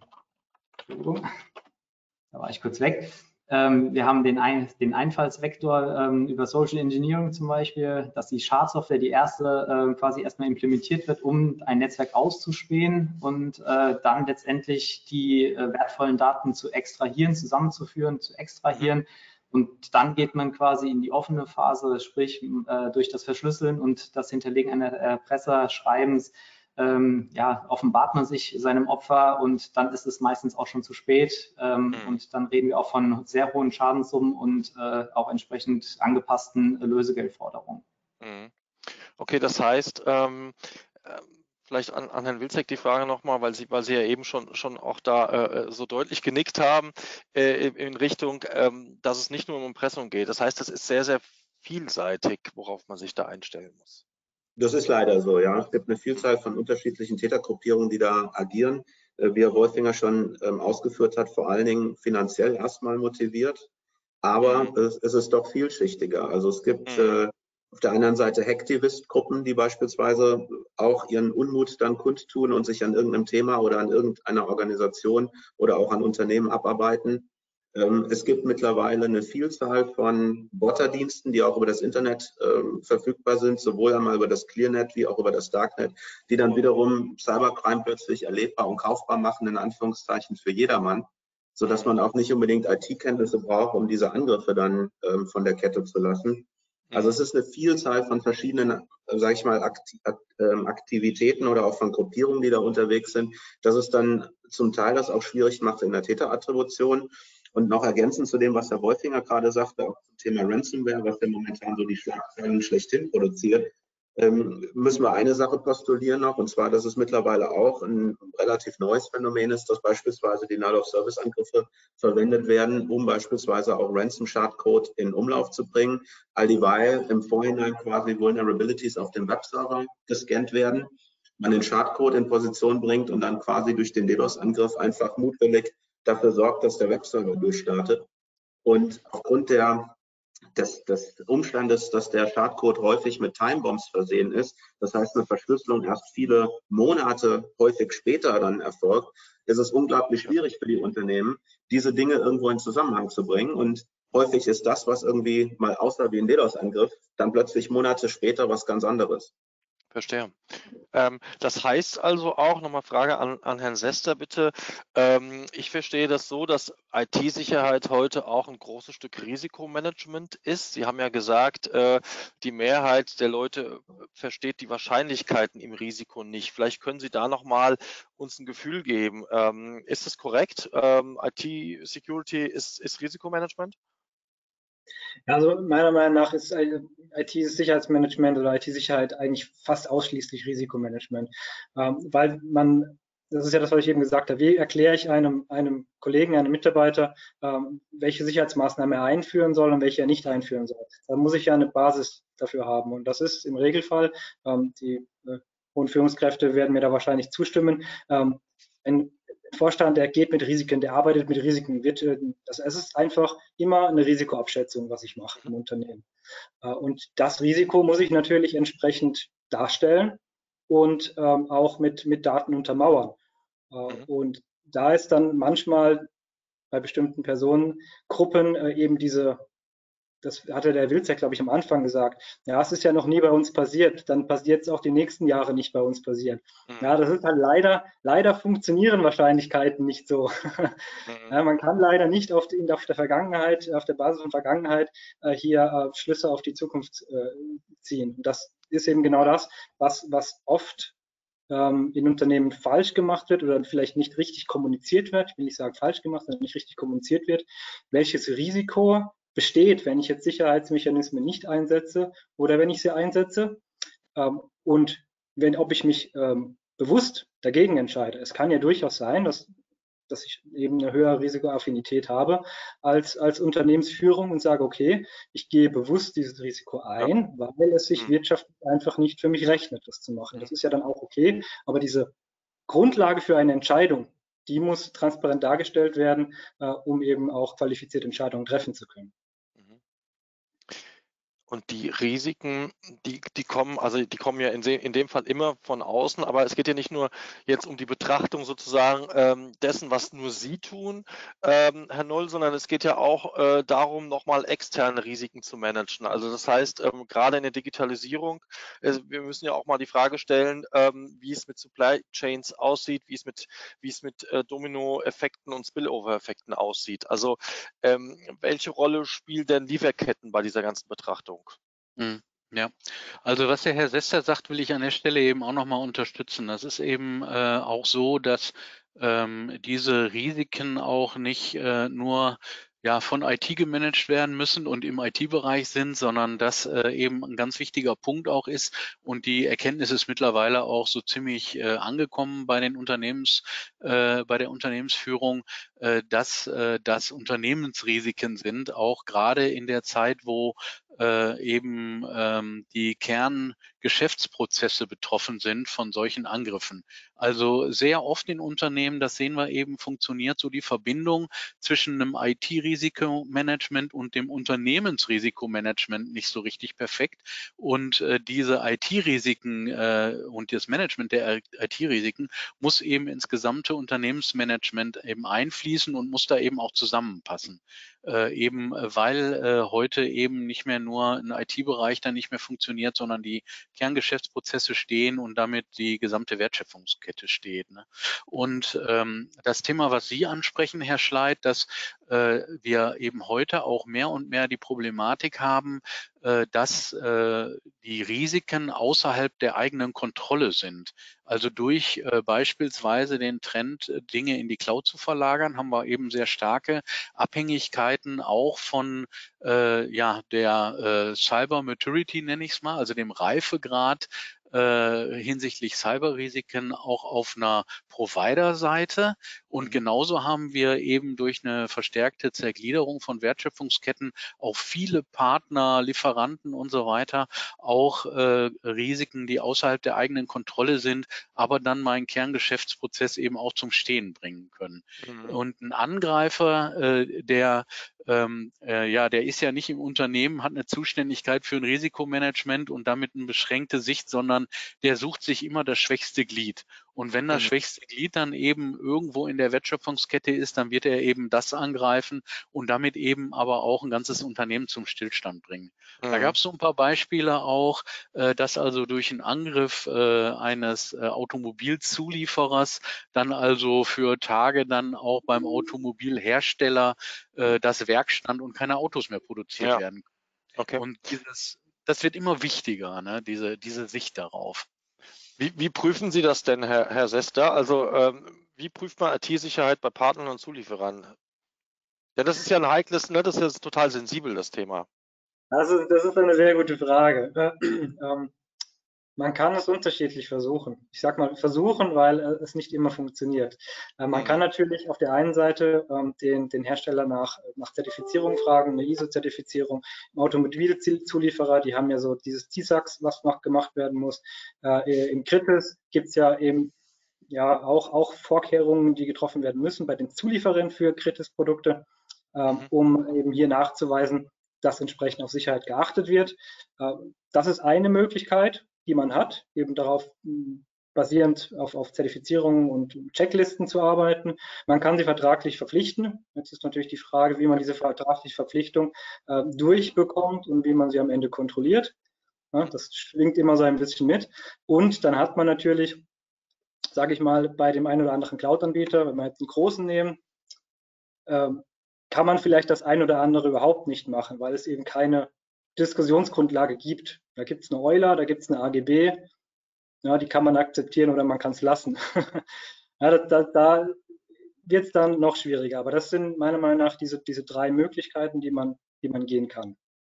da war ich kurz weg. Wir haben den Einfallsvektor über Social Engineering zum Beispiel, dass die Schadsoftware, die erste, quasi erstmal implementiert wird, um ein Netzwerk auszuspähen und dann letztendlich die wertvollen Daten zu extrahieren, zusammenzuführen, zu extrahieren. Und dann geht man quasi in die offene Phase, sprich durch das Verschlüsseln und das Hinterlegen einer Erpresserschreibens offenbart man sich seinem Opfer und dann ist es meistens auch schon zu spät und dann reden wir auch von sehr hohen Schadenssummen und auch entsprechend angepassten Lösegeldforderungen. Okay, das heißt, vielleicht an Herrn Wilczek die Frage nochmal, weil Sie ja eben schon auch da so deutlich genickt haben, in Richtung, dass es nicht nur um Erpressung geht. Das heißt, das ist sehr, sehr vielseitig, worauf man sich da einstellen muss. Das ist leider so, ja. Es gibt eine Vielzahl von unterschiedlichen Tätergruppierungen, die da agieren. Wie Herr Wolfinger schon ausgeführt hat, vor allen Dingen finanziell erstmal motiviert. Aber es ist doch vielschichtiger. Also es gibt auf der anderen Seite Hacktivist-Gruppen, die beispielsweise auch ihren Unmut dann kundtun und sich an irgendeinem Thema oder an irgendeiner Organisation oder auch an Unternehmen abarbeiten. Es gibt mittlerweile eine Vielzahl von Botterdiensten, die auch über das Internet verfügbar sind, sowohl einmal über das Clearnet wie auch über das Darknet, die dann wiederum Cybercrime plötzlich erlebbar und kaufbar machen, in Anführungszeichen für jedermann, sodass man auch nicht unbedingt IT-Kenntnisse braucht, um diese Angriffe dann von der Kette zu lassen. Also es ist eine Vielzahl von verschiedenen, sage ich mal, Aktivitäten oder auch von Gruppierungen, die da unterwegs sind, dass es dann zum Teil das auch schwierig macht in der Täterattribution. Und noch ergänzend zu dem, was Herr Wolfinger gerade sagte, auch zum Thema Ransomware, was ja momentan so die Schlagzeilen schlechthin produziert, müssen wir eine Sache postulieren noch, und zwar, dass es mittlerweile auch ein relativ neues Phänomen ist, dass beispielsweise die Null-of-Service-Angriffe verwendet werden, um beispielsweise auch Ransom-Schadcode in Umlauf zu bringen, all dieweil im Vorhinein quasi Vulnerabilities auf dem Webserver gescannt werden, man den Schadcode in Position bringt und dann quasi durch den DDoS-Angriff einfach mutwillig dafür sorgt, dass der Webserver durchstartet. Und aufgrund des Umstandes, dass der Schadcode häufig mit Timebombs versehen ist, das heißt eine Verschlüsselung erst viele Monate häufig später dann erfolgt, ist es unglaublich schwierig für die Unternehmen, diese Dinge irgendwo in Zusammenhang zu bringen. Und häufig ist das, was irgendwie mal aussah wie ein DDoS-Angriff, dann plötzlich Monate später was ganz anderes. Verstehe. Das heißt also auch, nochmal Frage an Herrn Sester bitte, ich verstehe das so, dass IT-Sicherheit heute auch ein großes Stück Risikomanagement ist. Sie haben ja gesagt, die Mehrheit der Leute versteht die Wahrscheinlichkeiten im Risiko nicht. Vielleicht können Sie da nochmal uns ein Gefühl geben. Ist das korrekt? IT-Security ist Risikomanagement? Also meiner Meinung nach ist IT-Sicherheitsmanagement oder IT-Sicherheit eigentlich fast ausschließlich Risikomanagement, weil das ist ja das, was ich eben gesagt habe, wie erkläre ich einem Kollegen, einem Mitarbeiter, welche Sicherheitsmaßnahmen er einführen soll und welche er nicht einführen soll. Da muss ich ja eine Basis dafür haben und das ist im Regelfall, die hohen Führungskräfte werden mir da wahrscheinlich zustimmen, ein Vorstand, der geht mit Risiken, der arbeitet mit Risiken. Es ist einfach immer eine Risikoabschätzung, was ich mache im Unternehmen. Und das Risiko muss ich natürlich entsprechend darstellen und auch mit Daten untermauern. Und da ist dann manchmal bei bestimmten Personengruppen eben das hatte der Wilczek, glaube ich, am Anfang gesagt. Ja, es ist ja noch nie bei uns passiert, dann passiert es auch die nächsten Jahre nicht bei uns passieren. Ja, das ist halt leider funktionieren Wahrscheinlichkeiten nicht so. Ja, man kann leider nicht auf der Vergangenheit, auf der Basis von Vergangenheit hier Schlüsse auf die Zukunft ziehen. Und das ist eben genau das, was oft in Unternehmen falsch gemacht wird oder vielleicht nicht richtig kommuniziert wird. Ich will nicht sagen falsch gemacht, sondern nicht richtig kommuniziert wird. Welches Risiko besteht, wenn ich jetzt Sicherheitsmechanismen nicht einsetze oder wenn ich sie einsetze und ob ich mich bewusst dagegen entscheide. Es kann ja durchaus sein, dass ich eben eine höhere Risikoaffinität habe als Unternehmensführung und sage, okay, ich gehe bewusst dieses Risiko ein, weil es sich wirtschaftlich einfach nicht für mich rechnet, das zu machen. Das ist ja dann auch okay, aber diese Grundlage für eine Entscheidung, die muss transparent dargestellt werden, um eben auch qualifizierte Entscheidungen treffen zu können. Und die Risiken, die kommen ja in dem Fall immer von außen, aber es geht ja nicht nur jetzt um die Betrachtung sozusagen dessen, was nur Sie tun, Herr Noll, sondern es geht ja auch darum, nochmal externe Risiken zu managen. Also das heißt, gerade in der Digitalisierung, wir müssen ja auch mal die Frage stellen, wie es mit Supply Chains aussieht, wie es mit Domino-Effekten und Spillover-Effekten aussieht. Also welche Rolle spielen denn Lieferketten bei dieser ganzen Betrachtung? Ja, also was der Herr Sester sagt, will ich an der Stelle eben auch nochmal unterstützen. Das ist eben auch so, dass diese Risiken auch nicht nur von IT gemanagt werden müssen und im IT-Bereich sind, sondern dass eben ein ganz wichtiger Punkt auch ist und die Erkenntnis ist mittlerweile auch so ziemlich angekommen bei den bei der Unternehmensführung, dass das Unternehmensrisiken sind, auch gerade in der Zeit, wo eben die Kerngeschäftsprozesse betroffen sind von solchen Angriffen. Also sehr oft in Unternehmen, das sehen wir eben, funktioniert so die Verbindung zwischen einem IT-Risikomanagement und dem Unternehmensrisikomanagement nicht so richtig perfekt. Und diese IT-Risiken und das Management der IT-Risiken muss eben ins gesamte Unternehmensmanagement eben einfließen und muss da eben auch zusammenpassen. Eben weil heute eben nicht mehr nur ein IT-Bereich dann nicht mehr funktioniert, sondern die Kerngeschäftsprozesse stehen und damit die gesamte Wertschöpfungskette steht. Ne? Und das Thema, was Sie ansprechen, Herr Schleit, dass wir eben heute auch mehr und mehr die Problematik haben, dass die Risiken außerhalb der eigenen Kontrolle sind. Also durch beispielsweise den Trend, Dinge in die Cloud zu verlagern, haben wir eben sehr starke Abhängigkeiten auch von der Cyber Maturity, nenne ich es mal, also dem Reifegrad hinsichtlich Cyberrisiken auch auf einer Provider-Seite. Und genauso haben wir eben durch eine verstärkte Zergliederung von Wertschöpfungsketten auch viele Partner, Lieferanten und so weiter, auch Risiken, die außerhalb der eigenen Kontrolle sind, aber dann meinen Kerngeschäftsprozess eben auch zum Stehen bringen können. Und ein Angreifer, der ist ja nicht im Unternehmen, hat eine Zuständigkeit für ein Risikomanagement und damit eine beschränkte Sicht, sondern der sucht sich immer das schwächste Glied. Und wenn das schwächste Glied dann eben irgendwo in der Wertschöpfungskette ist, dann wird er eben das angreifen und damit eben aber auch ein ganzes Unternehmen zum Stillstand bringen. Da gab es so ein paar Beispiele auch, dass also durch einen Angriff eines Automobilzulieferers dann also für Tage dann auch beim Automobilhersteller das Werk stand und keine Autos mehr produziert werden. Okay. Und das wird immer wichtiger, ne? Diese Sicht darauf. Wie prüfen Sie das denn, Herr Sester? Also wie prüft man IT-Sicherheit bei Partnern und Zulieferern? Denn das ist ja ein heikles, ne? Das ist ja total sensibel, das Thema. Also das ist eine sehr gute Frage. Man kann es unterschiedlich versuchen. Ich sage mal versuchen, weil es nicht immer funktioniert. Man kann natürlich auf der einen Seite den Hersteller nach Zertifizierung fragen, eine ISO-Zertifizierung. Im Automobilzulieferer, die haben ja so dieses TISAX, was noch gemacht werden muss. Im Kritis gibt es ja eben auch Vorkehrungen, die getroffen werden müssen bei den Zulieferern für Kritis-Produkte, um eben hier nachzuweisen, dass entsprechend auf Sicherheit geachtet wird. Das ist eine Möglichkeit, die man hat, eben darauf basierend auf Zertifizierungen und Checklisten zu arbeiten. Man kann sie vertraglich verpflichten. Jetzt ist natürlich die Frage, wie man diese vertragliche Verpflichtung durchbekommt und wie man sie am Ende kontrolliert. Ja, das schwingt immer so ein bisschen mit. Und dann hat man natürlich, sage ich mal, bei dem einen oder anderen Cloud-Anbieter, wenn wir jetzt einen großen nehmen, kann man vielleicht das ein oder andere überhaupt nicht machen, weil es eben keine Diskussionsgrundlage gibt. Da gibt es eine EULA, da gibt es eine AGB, ja, die kann man akzeptieren oder man kann es lassen. Ja, da wird es dann noch schwieriger. Aber das sind meiner Meinung nach diese drei Möglichkeiten, die man gehen kann.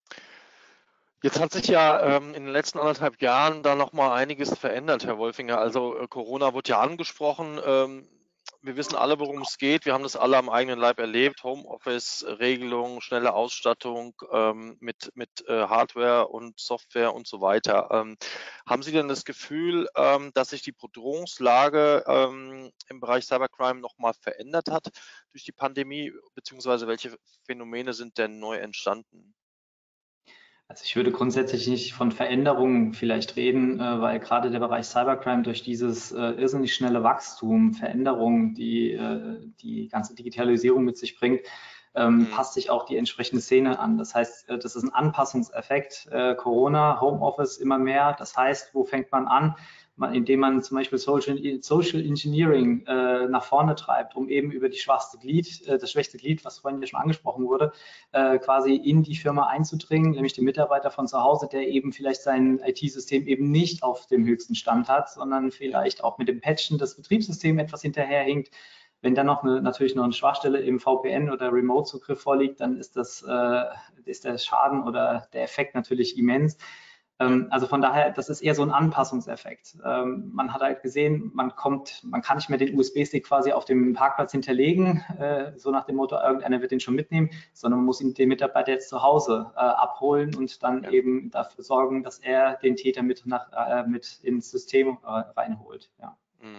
Jetzt hat sich ja in den letzten 1,5 Jahren da noch mal einiges verändert, Herr Wolfinger. Also Corona wurde ja angesprochen. Wir wissen alle, worum es geht. Wir haben das alle am eigenen Leib erlebt. Homeoffice-Regelungen, schnelle Ausstattung mit Hardware und Software und so weiter. Haben Sie denn das Gefühl, dass sich die Bedrohungslage im Bereich Cybercrime noch mal verändert hat durch die Pandemie, beziehungsweise welche Phänomene sind denn neu entstanden? Also ich würde grundsätzlich nicht von Veränderungen vielleicht reden, weil gerade der Bereich Cybercrime durch dieses irrsinnig schnelle Wachstum, Veränderungen, die die ganze Digitalisierung mit sich bringt, passt sich auch die entsprechende Szene an. Das heißt, das ist ein Anpassungseffekt. Corona, Homeoffice immer mehr. Das heißt, wo fängt man an? Indem man zum Beispiel Social Engineering nach vorne treibt, um eben über das schwächste Glied, was vorhin ja schon angesprochen wurde, quasi in die Firma einzudringen, nämlich den Mitarbeiter von zu Hause, der eben vielleicht sein IT-System eben nicht auf dem höchsten Stand hat, sondern vielleicht auch mit dem Patchen das Betriebssystem etwas hinterherhinkt. Wenn dann natürlich noch eine Schwachstelle im VPN oder Remote-Zugriff vorliegt, dann ist der Schaden oder der Effekt natürlich immens. Also von daher, das ist eher so ein Anpassungseffekt. Man hat halt gesehen, man kann nicht mehr den USB-Stick quasi auf dem Parkplatz hinterlegen, so nach dem Motto, irgendeiner wird den schon mitnehmen, sondern man muss ihn den Mitarbeiter jetzt zu Hause abholen und dann eben dafür sorgen, dass er den Täter mit ins System reinholt. Ja.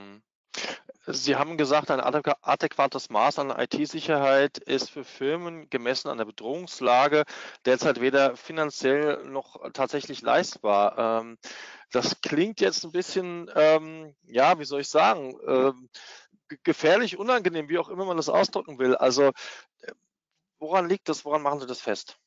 Sie haben gesagt, ein adäquates Maß an IT-Sicherheit ist für Firmen gemessen an der Bedrohungslage derzeit weder finanziell noch tatsächlich leistbar. Das klingt jetzt ein bisschen, ja, wie soll ich sagen, gefährlich, unangenehm, wie auch immer man das ausdrücken will. Also woran liegt das? Woran machen Sie das fest?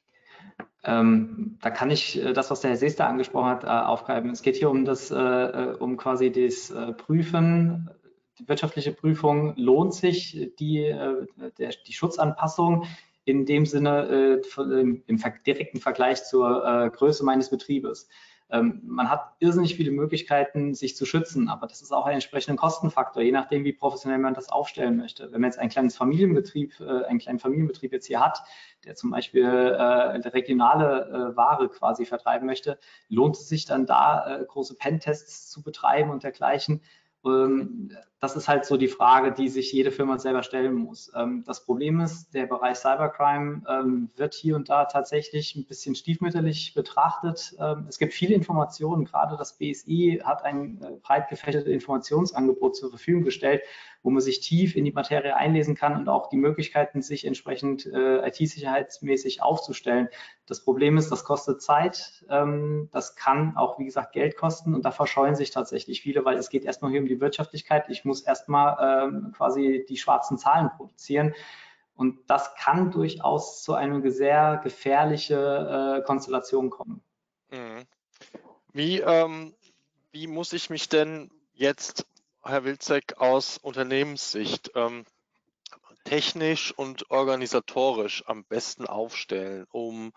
Da kann ich das, was der Herr Seester angesprochen hat, aufgreifen. Es geht hier um quasi das Prüfen. Die wirtschaftliche Prüfung, lohnt sich die Schutzanpassung in dem Sinne im direkten Vergleich zur Größe meines Betriebes. Man hat irrsinnig viele Möglichkeiten, sich zu schützen, aber das ist auch ein entsprechender Kostenfaktor, je nachdem, wie professionell man das aufstellen möchte. Wenn man jetzt einen kleinen Familienbetrieb jetzt hier hat, der zum Beispiel regionale Ware quasi vertreiben möchte, lohnt es sich dann da, große Pentests zu betreiben und dergleichen. das ist halt so die Frage, die sich jede Firma selber stellen muss. Das Problem ist, der Bereich Cybercrime wird hier und da tatsächlich ein bisschen stiefmütterlich betrachtet. Es gibt viele Informationen, gerade das BSI hat ein breit gefächertes Informationsangebot zur Verfügung gestellt, wo man sich tief in die Materie einlesen kann und auch die Möglichkeiten, sich entsprechend IT-sicherheitsmäßig aufzustellen. Das Problem ist, das kostet Zeit, das kann auch, wie gesagt, Geld kosten und da verscheuen sich tatsächlich viele, weil es geht erstmal hier um die Wirtschaftlichkeit. Ich muss erstmal quasi die schwarzen Zahlen produzieren und das kann durchaus zu einer sehr gefährlichen Konstellation kommen. Wie muss ich mich denn jetzt, Herr Wilczek, aus Unternehmenssicht technisch und organisatorisch am besten aufstellen, um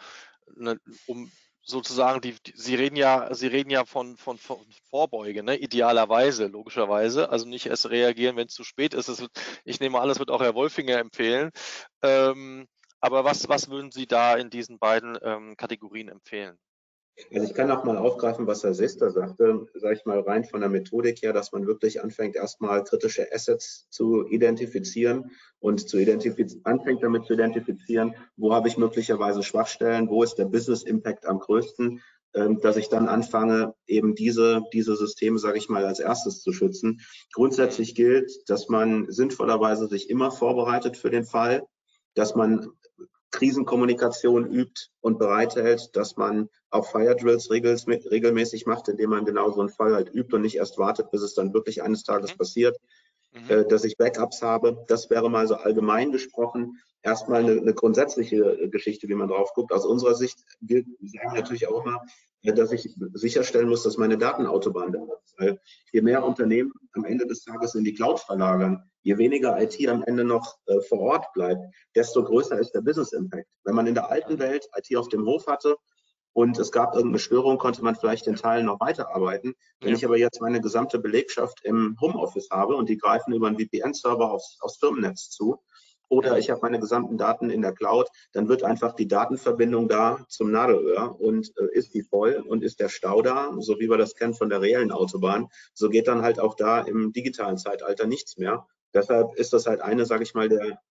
sozusagen Sie reden ja von Vorbeuge, ne? Idealerweise, logischerweise, also nicht erst reagieren, wenn es zu spät ist. Ich nehme an, das wird auch Herr Wolfinger empfehlen. Aber was würden Sie da in diesen beiden Kategorien empfehlen? Also ich kann auch mal aufgreifen, was Herr Sester sagte, sage ich mal rein von der Methodik her, dass man wirklich anfängt, erstmal kritische Assets zu identifizieren und anfängt damit zu identifizieren, wo habe ich möglicherweise Schwachstellen, wo ist der Business Impact am größten, dass ich dann anfange, eben diese Systeme, sage ich mal, als erstes zu schützen. Grundsätzlich gilt, dass man sinnvollerweise sich immer vorbereitet für den Fall, dass man Krisenkommunikation übt und bereithält, dass man auch Fire Drills regelmäßig macht, indem man genau so einen Fall halt übt und nicht erst wartet, bis es dann wirklich eines Tages passiert, dass ich Backups habe. Das wäre mal so allgemein gesprochen erstmal eine grundsätzliche Geschichte, wie man drauf guckt. Aus unserer Sicht, wir sagen natürlich auch immer, dass ich sicherstellen muss, dass meine Datenautobahn da ist. Weil je mehr Unternehmen am Ende des Tages in die Cloud verlagern, je weniger IT am Ende noch vor Ort bleibt, desto größer ist der Business Impact. Wenn man in der alten Welt IT auf dem Hof hatte und es gab irgendeine Störung, konnte man vielleicht in Teilen noch weiterarbeiten. Wenn ich aber jetzt meine gesamte Belegschaft im Homeoffice habe und die greifen über einen VPN-Server aufs Firmennetz zu, oder ich habe meine gesamten Daten in der Cloud, dann wird einfach die Datenverbindung da zum Nadelöhr und ist die voll und ist der Stau da, so wie wir das kennen von der reellen Autobahn, so geht dann halt auch da im digitalen Zeitalter nichts mehr. Deshalb ist das halt eine, sage ich mal, der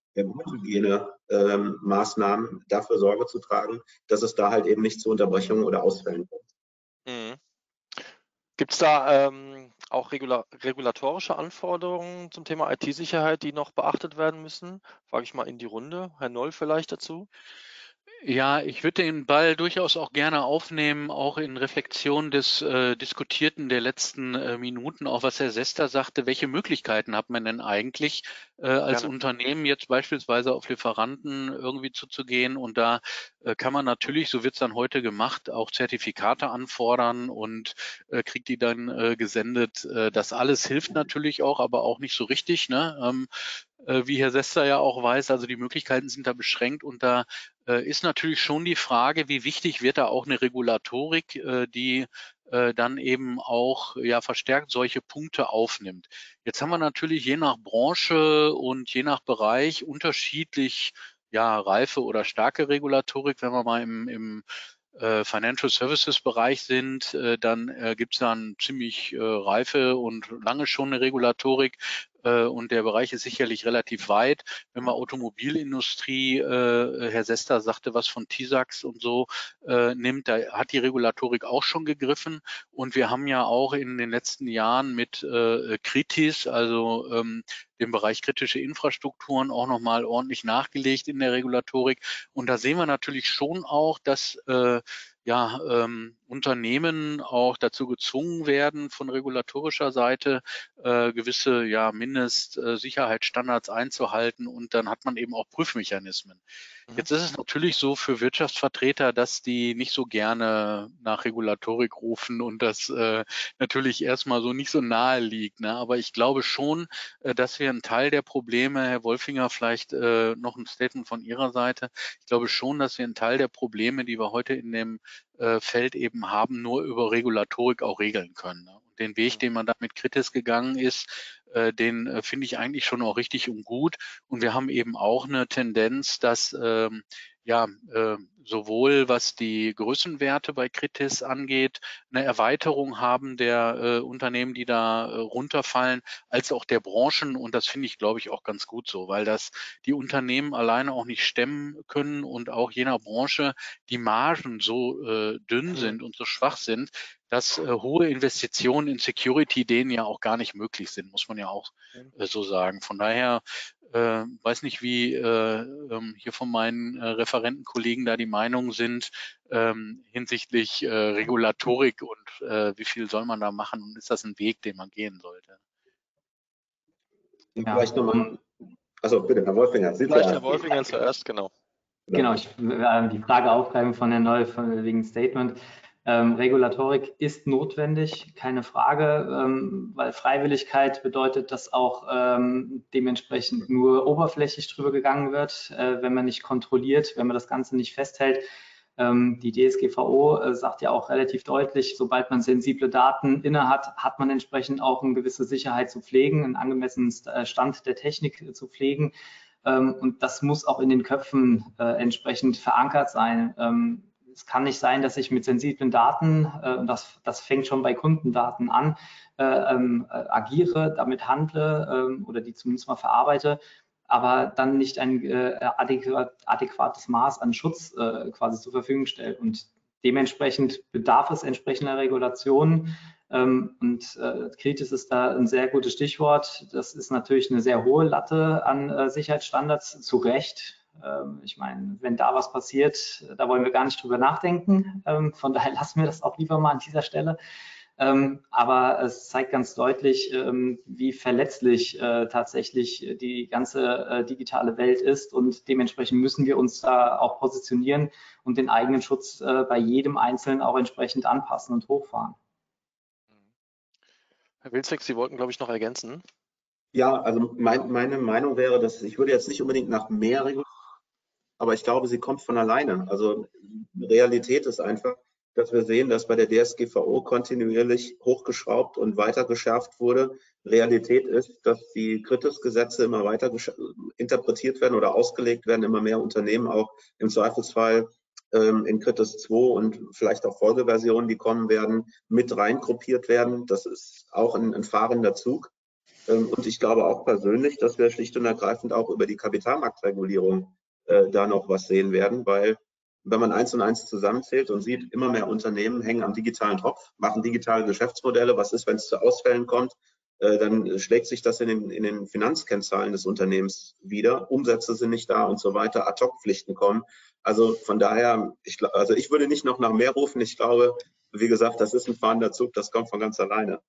Hygiene-Maßnahmen, dafür Sorge zu tragen, dass es da halt eben nicht zu Unterbrechungen oder Ausfällen kommt. Gibt es da auch regulatorische Anforderungen zum Thema IT-Sicherheit, die noch beachtet werden müssen? Frage ich mal in die Runde. Herr Noll vielleicht dazu? Ja, ich würde den Ball durchaus auch gerne aufnehmen, auch in Reflexion des Diskutierten der letzten Minuten, auch was Herr Sester sagte. Welche Möglichkeiten hat man denn eigentlich als Unternehmen jetzt beispielsweise auf Lieferanten irgendwie zuzugehen? Und da kann man natürlich, so wird es dann heute gemacht, auch Zertifikate anfordern und kriegt die dann gesendet. Das alles hilft natürlich auch, aber auch nicht so richtig, ne? Wie Herr Sester ja auch weiß, also die Möglichkeiten sind da beschränkt und da ist natürlich schon die Frage, wie wichtig wird da auch eine Regulatorik, die dann eben auch ja verstärkt solche Punkte aufnimmt. Jetzt haben wir natürlich je nach Branche und je nach Bereich unterschiedlich ja reife oder starke Regulatorik. Wenn wir mal im Financial Services Bereich sind, dann gibt es dann ziemlich reife und lange schon eine Regulatorik und der Bereich ist sicherlich relativ weit. Wenn man Automobilindustrie, Herr Sester sagte was von TISAX und so, nimmt, da hat die Regulatorik auch schon gegriffen und wir haben ja auch in den letzten Jahren mit Kritis, also dem Bereich kritische Infrastrukturen auch nochmal ordentlich nachgelegt in der Regulatorik. Und da sehen wir natürlich schon auch, dass Unternehmen auch dazu gezwungen werden, von regulatorischer Seite gewisse Mindestsicherheitsstandards einzuhalten und dann hat man eben auch Prüfmechanismen. Jetzt ist es natürlich so für Wirtschaftsvertreter, dass die nicht so gerne nach Regulatorik rufen und das natürlich erstmal so nicht so nahe liegt. Ne? Aber ich glaube schon, dass wir einen Teil der Probleme, Herr Wolfinger, vielleicht noch ein Statement von Ihrer Seite, ich glaube schon, dass wir einen Teil der Probleme, die wir heute in dem Feld eben haben, nur über Regulatorik auch regeln können. Ne? Und den Weg, den man da mit Kritis gegangen ist, den finde ich eigentlich schon auch richtig und gut. Und wir haben eben auch eine Tendenz, dass sowohl was die Größenwerte bei Kritis angeht, eine Erweiterung haben der Unternehmen, die da runterfallen, als auch der Branchen. Und das finde ich, glaube ich, auch ganz gut so, weil das die Unternehmen alleine auch nicht stemmen können und auch jener Branche die Margen so dünn sind und so schwach sind, dass hohe Investitionen in Security denen ja auch gar nicht möglich sind, muss man ja auch so sagen. Von daher weiß nicht, wie hier von meinen Referentenkollegen da die Meinungen sind hinsichtlich Regulatorik und wie viel soll man da machen und ist das ein Weg, den man gehen sollte? Und vielleicht nochmal, also bitte, Herr Wolfinger. Vielleicht Herr Wolfinger zuerst, genau. Genau, ich die Frage aufgreifen von Herrn Noll wegen Statement. Regulatorik ist notwendig, keine Frage, weil Freiwilligkeit bedeutet, dass auch dementsprechend nur oberflächlich drüber gegangen wird, wenn man nicht kontrolliert, wenn man das Ganze nicht festhält. Die DSGVO sagt ja auch relativ deutlich, sobald man sensible Daten inne hat, hat man entsprechend auch eine gewisse Sicherheit zu pflegen, einen angemessenen Stand der Technik zu pflegen. Und das muss auch in den Köpfen entsprechend verankert sein. Es kann nicht sein, dass ich mit sensiblen Daten, und das fängt schon bei Kundendaten an, agiere, damit handle oder die zumindest mal verarbeite, aber dann nicht ein adäquates Maß an Schutz quasi zur Verfügung stellt. Und dementsprechend bedarf es entsprechender Regulationen. Kritis ist da ein sehr gutes Stichwort. Das ist natürlich eine sehr hohe Latte an Sicherheitsstandards, zu Recht. Ich meine, wenn da was passiert, da wollen wir gar nicht drüber nachdenken. Von daher lassen wir das auch lieber mal an dieser Stelle. Aber es zeigt ganz deutlich, wie verletzlich tatsächlich die ganze digitale Welt ist und dementsprechend müssen wir uns da auch positionieren und den eigenen Schutz bei jedem Einzelnen auch entsprechend anpassen und hochfahren. Herr Wilczek, Sie wollten, glaube ich, noch ergänzen. Ja, also meine Meinung wäre, dass ich würde jetzt nicht unbedingt nach mehr Regulierung, aber ich glaube, sie kommt von alleine. Also Realität ist einfach, dass wir sehen, dass bei der DSGVO kontinuierlich hochgeschraubt und weiter geschärft wurde. Realität ist, dass die Kritis-Gesetze immer weiter interpretiert werden oder ausgelegt werden, immer mehr Unternehmen auch im Zweifelsfall in Kritis 2 und vielleicht auch Folgeversionen, die kommen werden, mit reingruppiert werden. Das ist auch ein fahrender Zug. Und ich glaube auch persönlich, dass wir schlicht und ergreifend auch über die Kapitalmarktregulierung da noch was sehen werden, weil wenn man 1 und 1 zusammenzählt und sieht, immer mehr Unternehmen hängen am digitalen Tropf, machen digitale Geschäftsmodelle. Was ist, wenn es zu Ausfällen kommt? Dann schlägt sich das in den Finanzkennzahlen des Unternehmens wieder. Umsätze sind nicht da und so weiter. Ad-hoc-Pflichten kommen. Also von daher, ich würde nicht noch nach mehr rufen. Ich glaube, wie gesagt, das ist ein fahrender Zug. Das kommt von ganz alleine.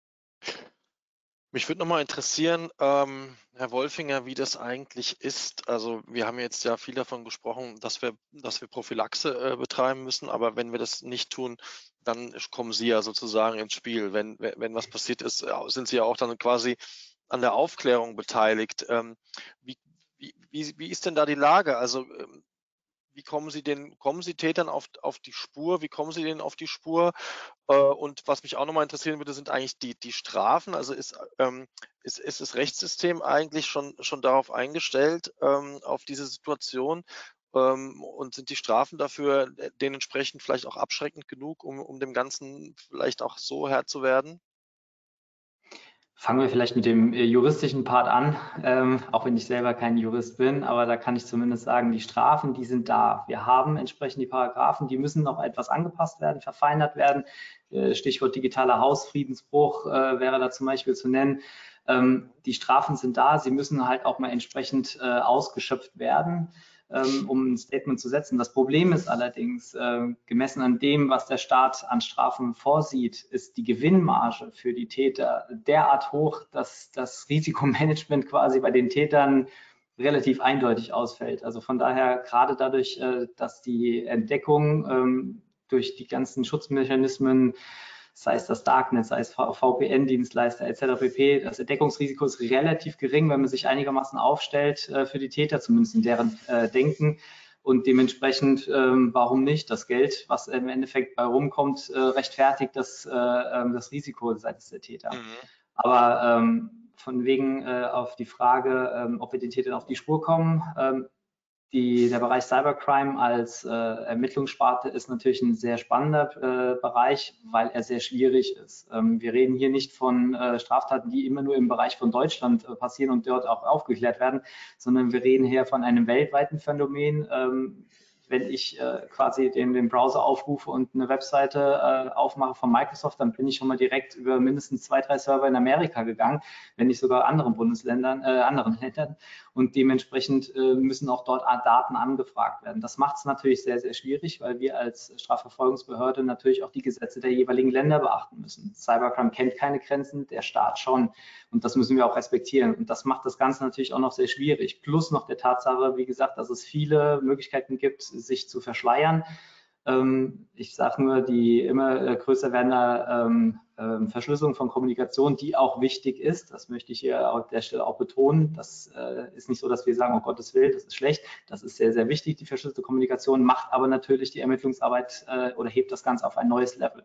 Mich würde nochmal interessieren, Herr Wolfinger, wie das eigentlich ist. Also wir haben jetzt ja viel davon gesprochen, dass wir Prophylaxe betreiben müssen, aber wenn wir das nicht tun, dann kommen Sie ja sozusagen ins Spiel. Wenn was passiert ist, sind Sie ja auch dann quasi an der Aufklärung beteiligt. Wie ist denn da die Lage? Also wie kommen Sie Tätern auf die Spur? Wie kommen Sie denen auf die Spur? Und was mich auch nochmal interessieren würde, sind eigentlich die Strafen. Also ist das Rechtssystem eigentlich schon darauf eingestellt, auf diese Situation? Und sind die Strafen dafür dementsprechend vielleicht auch abschreckend genug, um dem Ganzen vielleicht auch so Herr zu werden? Fangen wir vielleicht mit dem juristischen Part an, auch wenn ich selber kein Jurist bin, aber da kann ich zumindest sagen, die Strafen, die sind da. Wir haben entsprechend die Paragraphen, die müssen noch etwas angepasst werden, verfeinert werden. Stichwort digitaler Hausfriedensbruch wäre da zum Beispiel zu nennen. Die Strafen sind da, sie müssen halt auch mal entsprechend ausgeschöpft werden, um ein Statement zu setzen. Das Problem ist allerdings, gemessen an dem, was der Staat an Strafen vorsieht, ist die Gewinnmarge für die Täter derart hoch, dass das Risikomanagement quasi bei den Tätern relativ eindeutig ausfällt. Also von daher, gerade dadurch, dass die Entdeckung durch die ganzen Schutzmechanismen, sei es das Darknet, sei es VPN-Dienstleister etc. pp. Das Entdeckungsrisiko ist relativ gering, wenn man sich einigermaßen aufstellt für die Täter, zumindest in deren Denken. Und dementsprechend, warum nicht? Das Geld, was im Endeffekt bei rumkommt, rechtfertigt das Risiko seitens der Täter. Aber von wegen auf die Frage, ob wir den Tätern auf die Spur kommen, Der Bereich Cybercrime als Ermittlungssparte ist natürlich ein sehr spannender Bereich, weil er sehr schwierig ist. Wir reden hier nicht von Straftaten, die immer nur im Bereich von Deutschland passieren und dort auch aufgeklärt werden, sondern wir reden hier von einem weltweiten Phänomen. Wenn ich quasi den Browser aufrufe und eine Webseite aufmache von Microsoft, dann bin ich schon mal direkt über mindestens 2, 3 Server in Amerika gegangen, wenn nicht sogar anderen Bundesländern, anderen Ländern. Und dementsprechend müssen auch dort Daten angefragt werden. Das macht es natürlich sehr, sehr schwierig, weil wir als Strafverfolgungsbehörde natürlich auch die Gesetze der jeweiligen Länder beachten müssen. Cybercrime kennt keine Grenzen, der Staat schon. Und das müssen wir auch respektieren. Und das macht das Ganze natürlich auch noch sehr schwierig. Plus noch der Tatsache, wie gesagt, dass es viele Möglichkeiten gibt, sich zu verschleiern. Ich sage nur, die immer größer werdende Verschlüsselung von Kommunikation, die auch wichtig ist. Das möchte ich hier an der Stelle auch betonen. Das ist nicht so, dass wir sagen, oh Gottes Willen, das ist schlecht. Das ist sehr, sehr wichtig, die verschlüsselte Kommunikation, macht aber natürlich die Ermittlungsarbeit oder hebt das Ganze auf ein neues Level.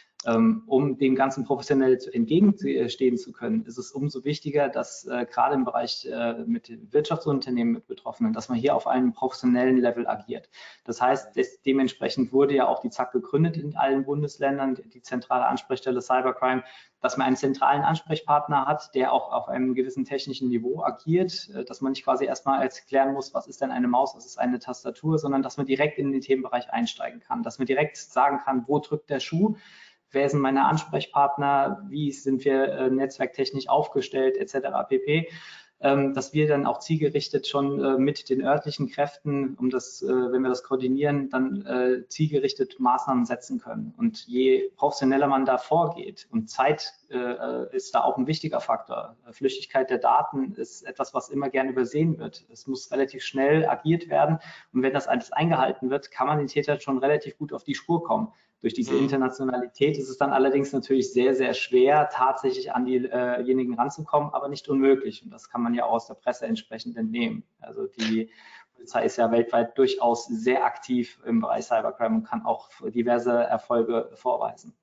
Um dem Ganzen professionell entgegenstehen zu können, ist es umso wichtiger, dass gerade im Bereich mit Wirtschaftsunternehmen, mit Betroffenen, dass man hier auf einem professionellen Level agiert. Das heißt, dementsprechend wurde ja auch die ZAK gegründet in allen Bundesländern, die zentrale Ansprechstelle Cybercrime, dass man einen zentralen Ansprechpartner hat, der auch auf einem gewissen technischen Niveau agiert, dass man nicht quasi erstmal erklären muss, was ist denn eine Maus, was ist eine Tastatur, sondern dass man direkt in den Themenbereich einsteigen kann, dass man direkt sagen kann, wo drückt der Schuh, wer sind meine Ansprechpartner, wie sind wir netzwerktechnisch aufgestellt, etc. pp. Dass wir dann auch zielgerichtet schon mit den örtlichen Kräften, wenn wir das koordinieren, dann zielgerichtet Maßnahmen setzen können. Und je professioneller man da vorgeht, und Zeit ist da auch ein wichtiger Faktor. Flüchtigkeit der Daten ist etwas, was immer gern übersehen wird. Es muss relativ schnell agiert werden. Und wenn das alles eingehalten wird, kann man den Täter schon relativ gut auf die Spur kommen. Durch diese Internationalität ist es dann allerdings natürlich sehr, sehr schwer, tatsächlich an diejenigen ranzukommen, aber nicht unmöglich. Und das kann man ja auch aus der Presse entsprechend entnehmen. Also die Polizei ist ja weltweit durchaus sehr aktiv im Bereich Cybercrime und kann auch diverse Erfolge vorweisen.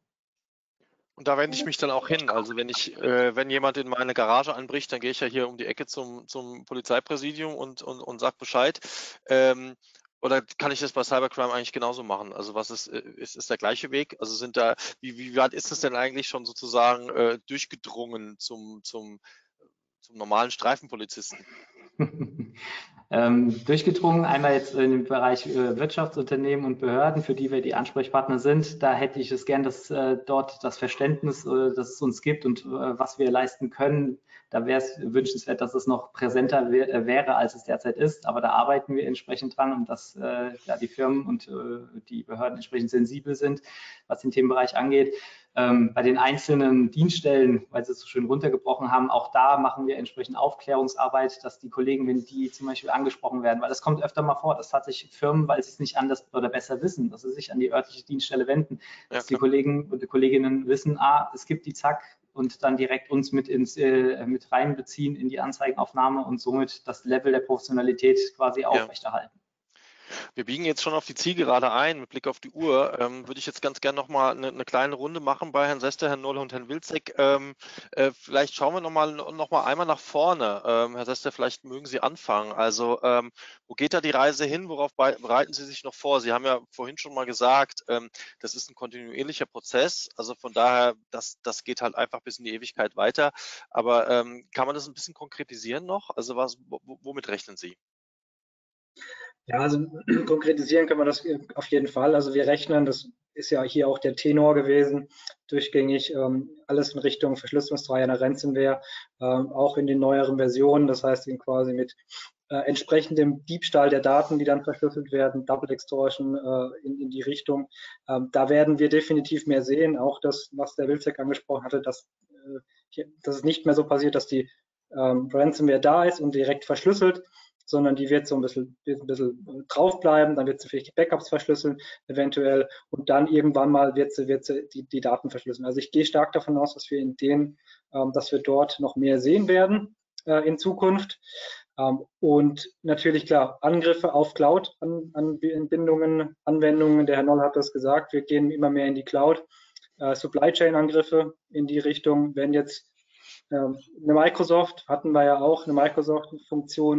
Und da wende ich mich dann auch hin. Also wenn jemand in meine Garage einbricht, dann gehe ich ja hier um die Ecke zum Polizeipräsidium und sage Bescheid. Oder kann ich das bei Cybercrime eigentlich genauso machen? Also was ist der gleiche Weg? Also wie weit ist es denn eigentlich schon sozusagen durchgedrungen zum normalen Streifenpolizisten? Durchgedrungen, einmal jetzt in dem Bereich Wirtschaftsunternehmen und Behörden, für die wir die Ansprechpartner sind. Da hätte ich es gern, dass dort das Verständnis, das es uns gibt und was wir leisten können, da wäre es wünschenswert, dass es noch präsenter wäre, als es derzeit ist. Aber da arbeiten wir entsprechend dran, und dass die Firmen und die Behörden entsprechend sensibel sind, was den Themenbereich angeht. Bei den einzelnen Dienststellen, weil Sie es so schön runtergebrochen haben, auch da machen wir entsprechend Aufklärungsarbeit, dass die Kollegen, wenn die zum Beispiel angesprochen werden, weil das kommt öfter mal vor, dass tatsächlich Firmen, weil sie es nicht anders oder besser wissen, dass sie sich an die örtliche Dienststelle wenden, dass die Kollegen und die Kolleginnen wissen, es gibt die ZAK, und dann direkt uns mit reinbeziehen in die Anzeigenaufnahme und somit das Level der Professionalität quasi aufrechterhalten. Wir biegen jetzt schon auf die Zielgerade ein. Mit Blick auf die Uhr würde ich jetzt ganz gerne nochmal eine kleine Runde machen bei Herrn Sester, Herrn Noll und Herrn Wilczek. Vielleicht schauen wir noch mal einmal nach vorne. Herr Sester, vielleicht mögen Sie anfangen. Also wo geht da die Reise hin? Worauf bereiten Sie sich noch vor? Sie haben ja vorhin schon mal gesagt, das ist ein kontinuierlicher Prozess. Also von daher, das geht halt einfach bis in die Ewigkeit weiter. Aber kann man das ein bisschen konkretisieren noch? Also womit rechnen Sie? Ja, also konkretisieren können wir das auf jeden Fall. Also wir rechnen, das ist ja hier auch der Tenor gewesen, durchgängig alles in Richtung verschlüsselungsfreier Ransomware, auch in den neueren Versionen, das heißt quasi mit entsprechendem Diebstahl der Daten, die dann verschlüsselt werden, Double Extortion in die Richtung. Da werden wir definitiv mehr sehen, auch das, was der Wilczek angesprochen hatte, dass es nicht mehr so passiert, dass die Ransomware da ist und direkt verschlüsselt, sondern die wird so ein bisschen draufbleiben, dann wird sie vielleicht die Backups verschlüsseln, eventuell, und dann irgendwann mal wird sie die Daten verschlüsseln. Also ich gehe stark davon aus, dass wir dass wir dort noch mehr sehen werden in Zukunft. Und natürlich, klar, Angriffe auf Cloud-Anbindungen, Anwendungen, der Herr Noll hat das gesagt, wir gehen immer mehr in die Cloud. Supply Chain-Angriffe in die Richtung, wenn jetzt eine Microsoft, hatten wir ja auch, eine Microsoft-Funktion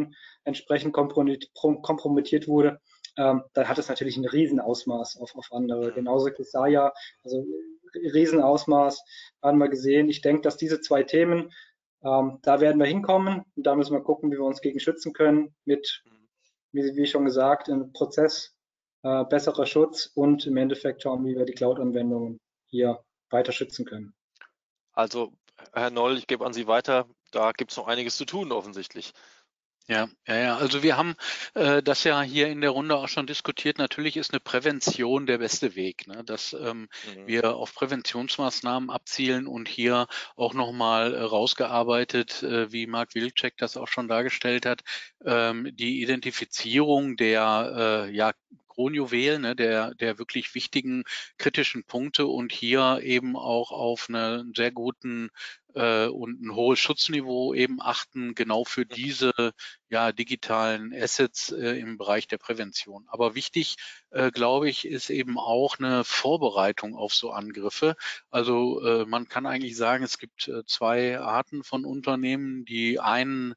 entsprechend kompromittiert wurde, dann hat es natürlich ein Riesenausmaß auf andere. Genauso Kisaya, also Riesenausmaß, haben wir gesehen. Ich denke, dass diese zwei Themen, da werden wir hinkommen und da müssen wir gucken, wie wir uns gegen schützen können mit, wie schon gesagt, im Prozess besserer Schutz und im Endeffekt schauen, wie wir die Cloud-Anwendungen hier weiter schützen können. Also, Herr Noll, ich gebe an Sie weiter. Da gibt es noch einiges zu tun, offensichtlich. Ja. Also wir haben das ja hier in der Runde auch schon diskutiert. Natürlich ist eine Prävention der beste Weg, ne? Dass wir auf Präventionsmaßnahmen abzielen und hier auch nochmal rausgearbeitet, wie Marc Wilczek das auch schon dargestellt hat, die Identifizierung der Kronjuwelen, ne, der wirklich wichtigen kritischen Punkte und hier eben auch auf einen sehr guten und ein hohes Schutzniveau eben achten, genau für diese digitalen Assets im Bereich der Prävention. Aber wichtig, glaube ich, ist eben auch eine Vorbereitung auf so Angriffe. Also man kann eigentlich sagen, es gibt zwei Arten von Unternehmen. Die einen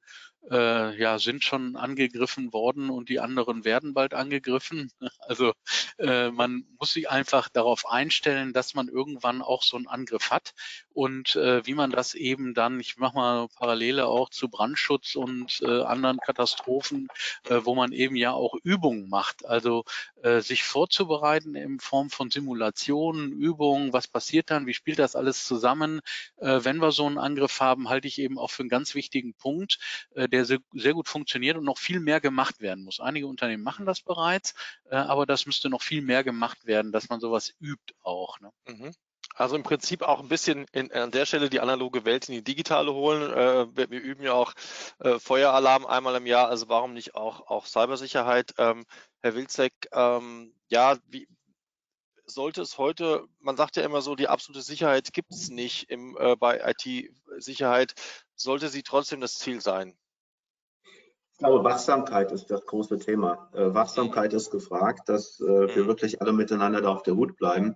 sind schon angegriffen worden und die anderen werden bald angegriffen. Also man muss sich einfach darauf einstellen, dass man irgendwann auch so einen Angriff hat und wie man das eben dann, ich mache mal Parallele auch zu Brandschutz und anderen Katastrophen, wo man eben ja auch Übungen macht, also sich vorzubereiten in Form von Simulationen, Übungen, was passiert dann, wie spielt das alles zusammen, wenn wir so einen Angriff haben, halte ich eben auch für einen ganz wichtigen Punkt, der sehr gut funktioniert und noch viel mehr gemacht werden muss. Einige Unternehmen machen das bereits, aber das müsste noch viel mehr gemacht werden, dass man sowas übt auch. Ne? Also im Prinzip auch ein bisschen an der Stelle die analoge Welt in die digitale holen. Wir üben ja auch Feueralarm einmal im Jahr, also warum nicht auch Cybersicherheit? Herr Wilczek, wie sollte es heute, man sagt ja immer so, die absolute Sicherheit gibt es nicht bei IT-Sicherheit, sollte sie trotzdem das Ziel sein? Ich glaube, Wachsamkeit ist das große Thema. Wachsamkeit ist gefragt, dass wir wirklich alle miteinander da auf der Hut bleiben.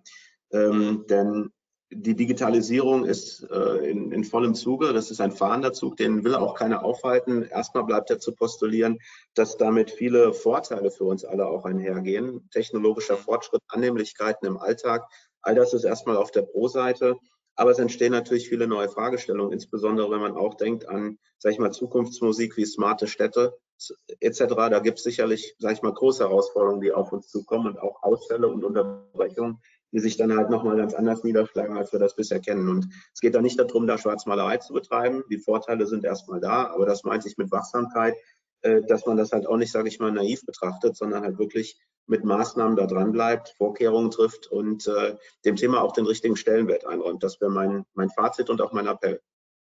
Denn die Digitalisierung ist in vollem Zuge. Das ist ein fahrender Zug, den will auch keiner aufhalten. Erstmal bleibt ja zu postulieren, dass damit viele Vorteile für uns alle auch einhergehen. Technologischer Fortschritt, Annehmlichkeiten im Alltag, all das ist erstmal auf der Pro-Seite. Aber es entstehen natürlich viele neue Fragestellungen, insbesondere wenn man auch denkt an, sag ich mal, Zukunftsmusik wie smarte Städte etc. Da gibt es sicherlich, sag ich mal, große Herausforderungen, die auf uns zukommen und auch Ausfälle und Unterbrechungen, die sich dann halt nochmal ganz anders niederschlagen, als wir das bisher kennen. Und es geht da nicht darum, da Schwarzmalerei zu betreiben. Die Vorteile sind erstmal da, aber das meint sich mit Wachsamkeit, dass man das halt auch nicht, sage ich mal, naiv betrachtet, sondern halt wirklich mit Maßnahmen da dran bleibt, Vorkehrungen trifft und dem Thema auch den richtigen Stellenwert einräumt. Das wäre mein Fazit und auch mein Appell.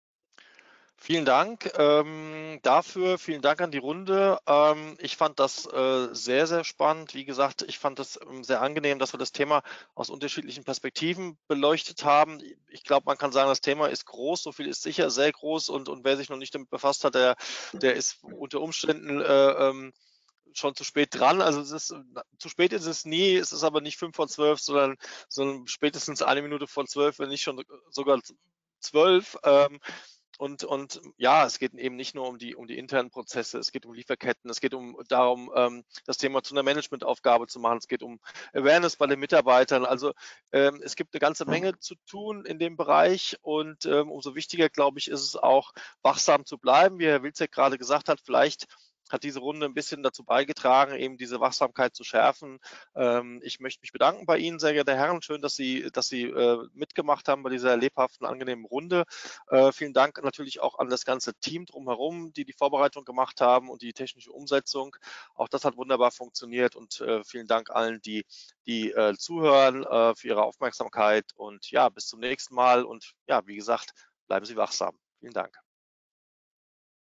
Vielen Dank dafür, vielen Dank an die Runde. Ich fand das sehr, sehr spannend. Wie gesagt, ich fand es sehr angenehm, dass wir das Thema aus unterschiedlichen Perspektiven beleuchtet haben. Ich glaube, man kann sagen, das Thema ist groß, so viel ist sicher, sehr groß und wer sich noch nicht damit befasst hat, der ist unter Umständen schon zu spät dran. Also zu spät ist es nie, es ist aber nicht 5 vor 12, sondern spätestens 1 Minute vor 12, wenn nicht schon sogar 12. Und ja, es geht eben nicht nur um die internen Prozesse, es geht um Lieferketten, es geht darum, das Thema zu einer Managementaufgabe zu machen, es geht um Awareness bei den Mitarbeitern. Also es gibt eine ganze Menge zu tun in dem Bereich und umso wichtiger, glaube ich, ist es auch, wachsam zu bleiben, wie Herr Wilczek gerade gesagt hat. Vielleicht hat diese Runde ein bisschen dazu beigetragen, eben diese Wachsamkeit zu schärfen. Ich möchte mich bedanken bei Ihnen, sehr geehrte Herren. Schön, dass Sie mitgemacht haben bei dieser lebhaften, angenehmen Runde. Vielen Dank natürlich auch an das ganze Team drumherum, die Vorbereitung gemacht haben und die technische Umsetzung. Auch das hat wunderbar funktioniert und vielen Dank allen, die zuhören, für Ihre Aufmerksamkeit und ja, bis zum nächsten Mal und ja, wie gesagt, bleiben Sie wachsam. Vielen Dank.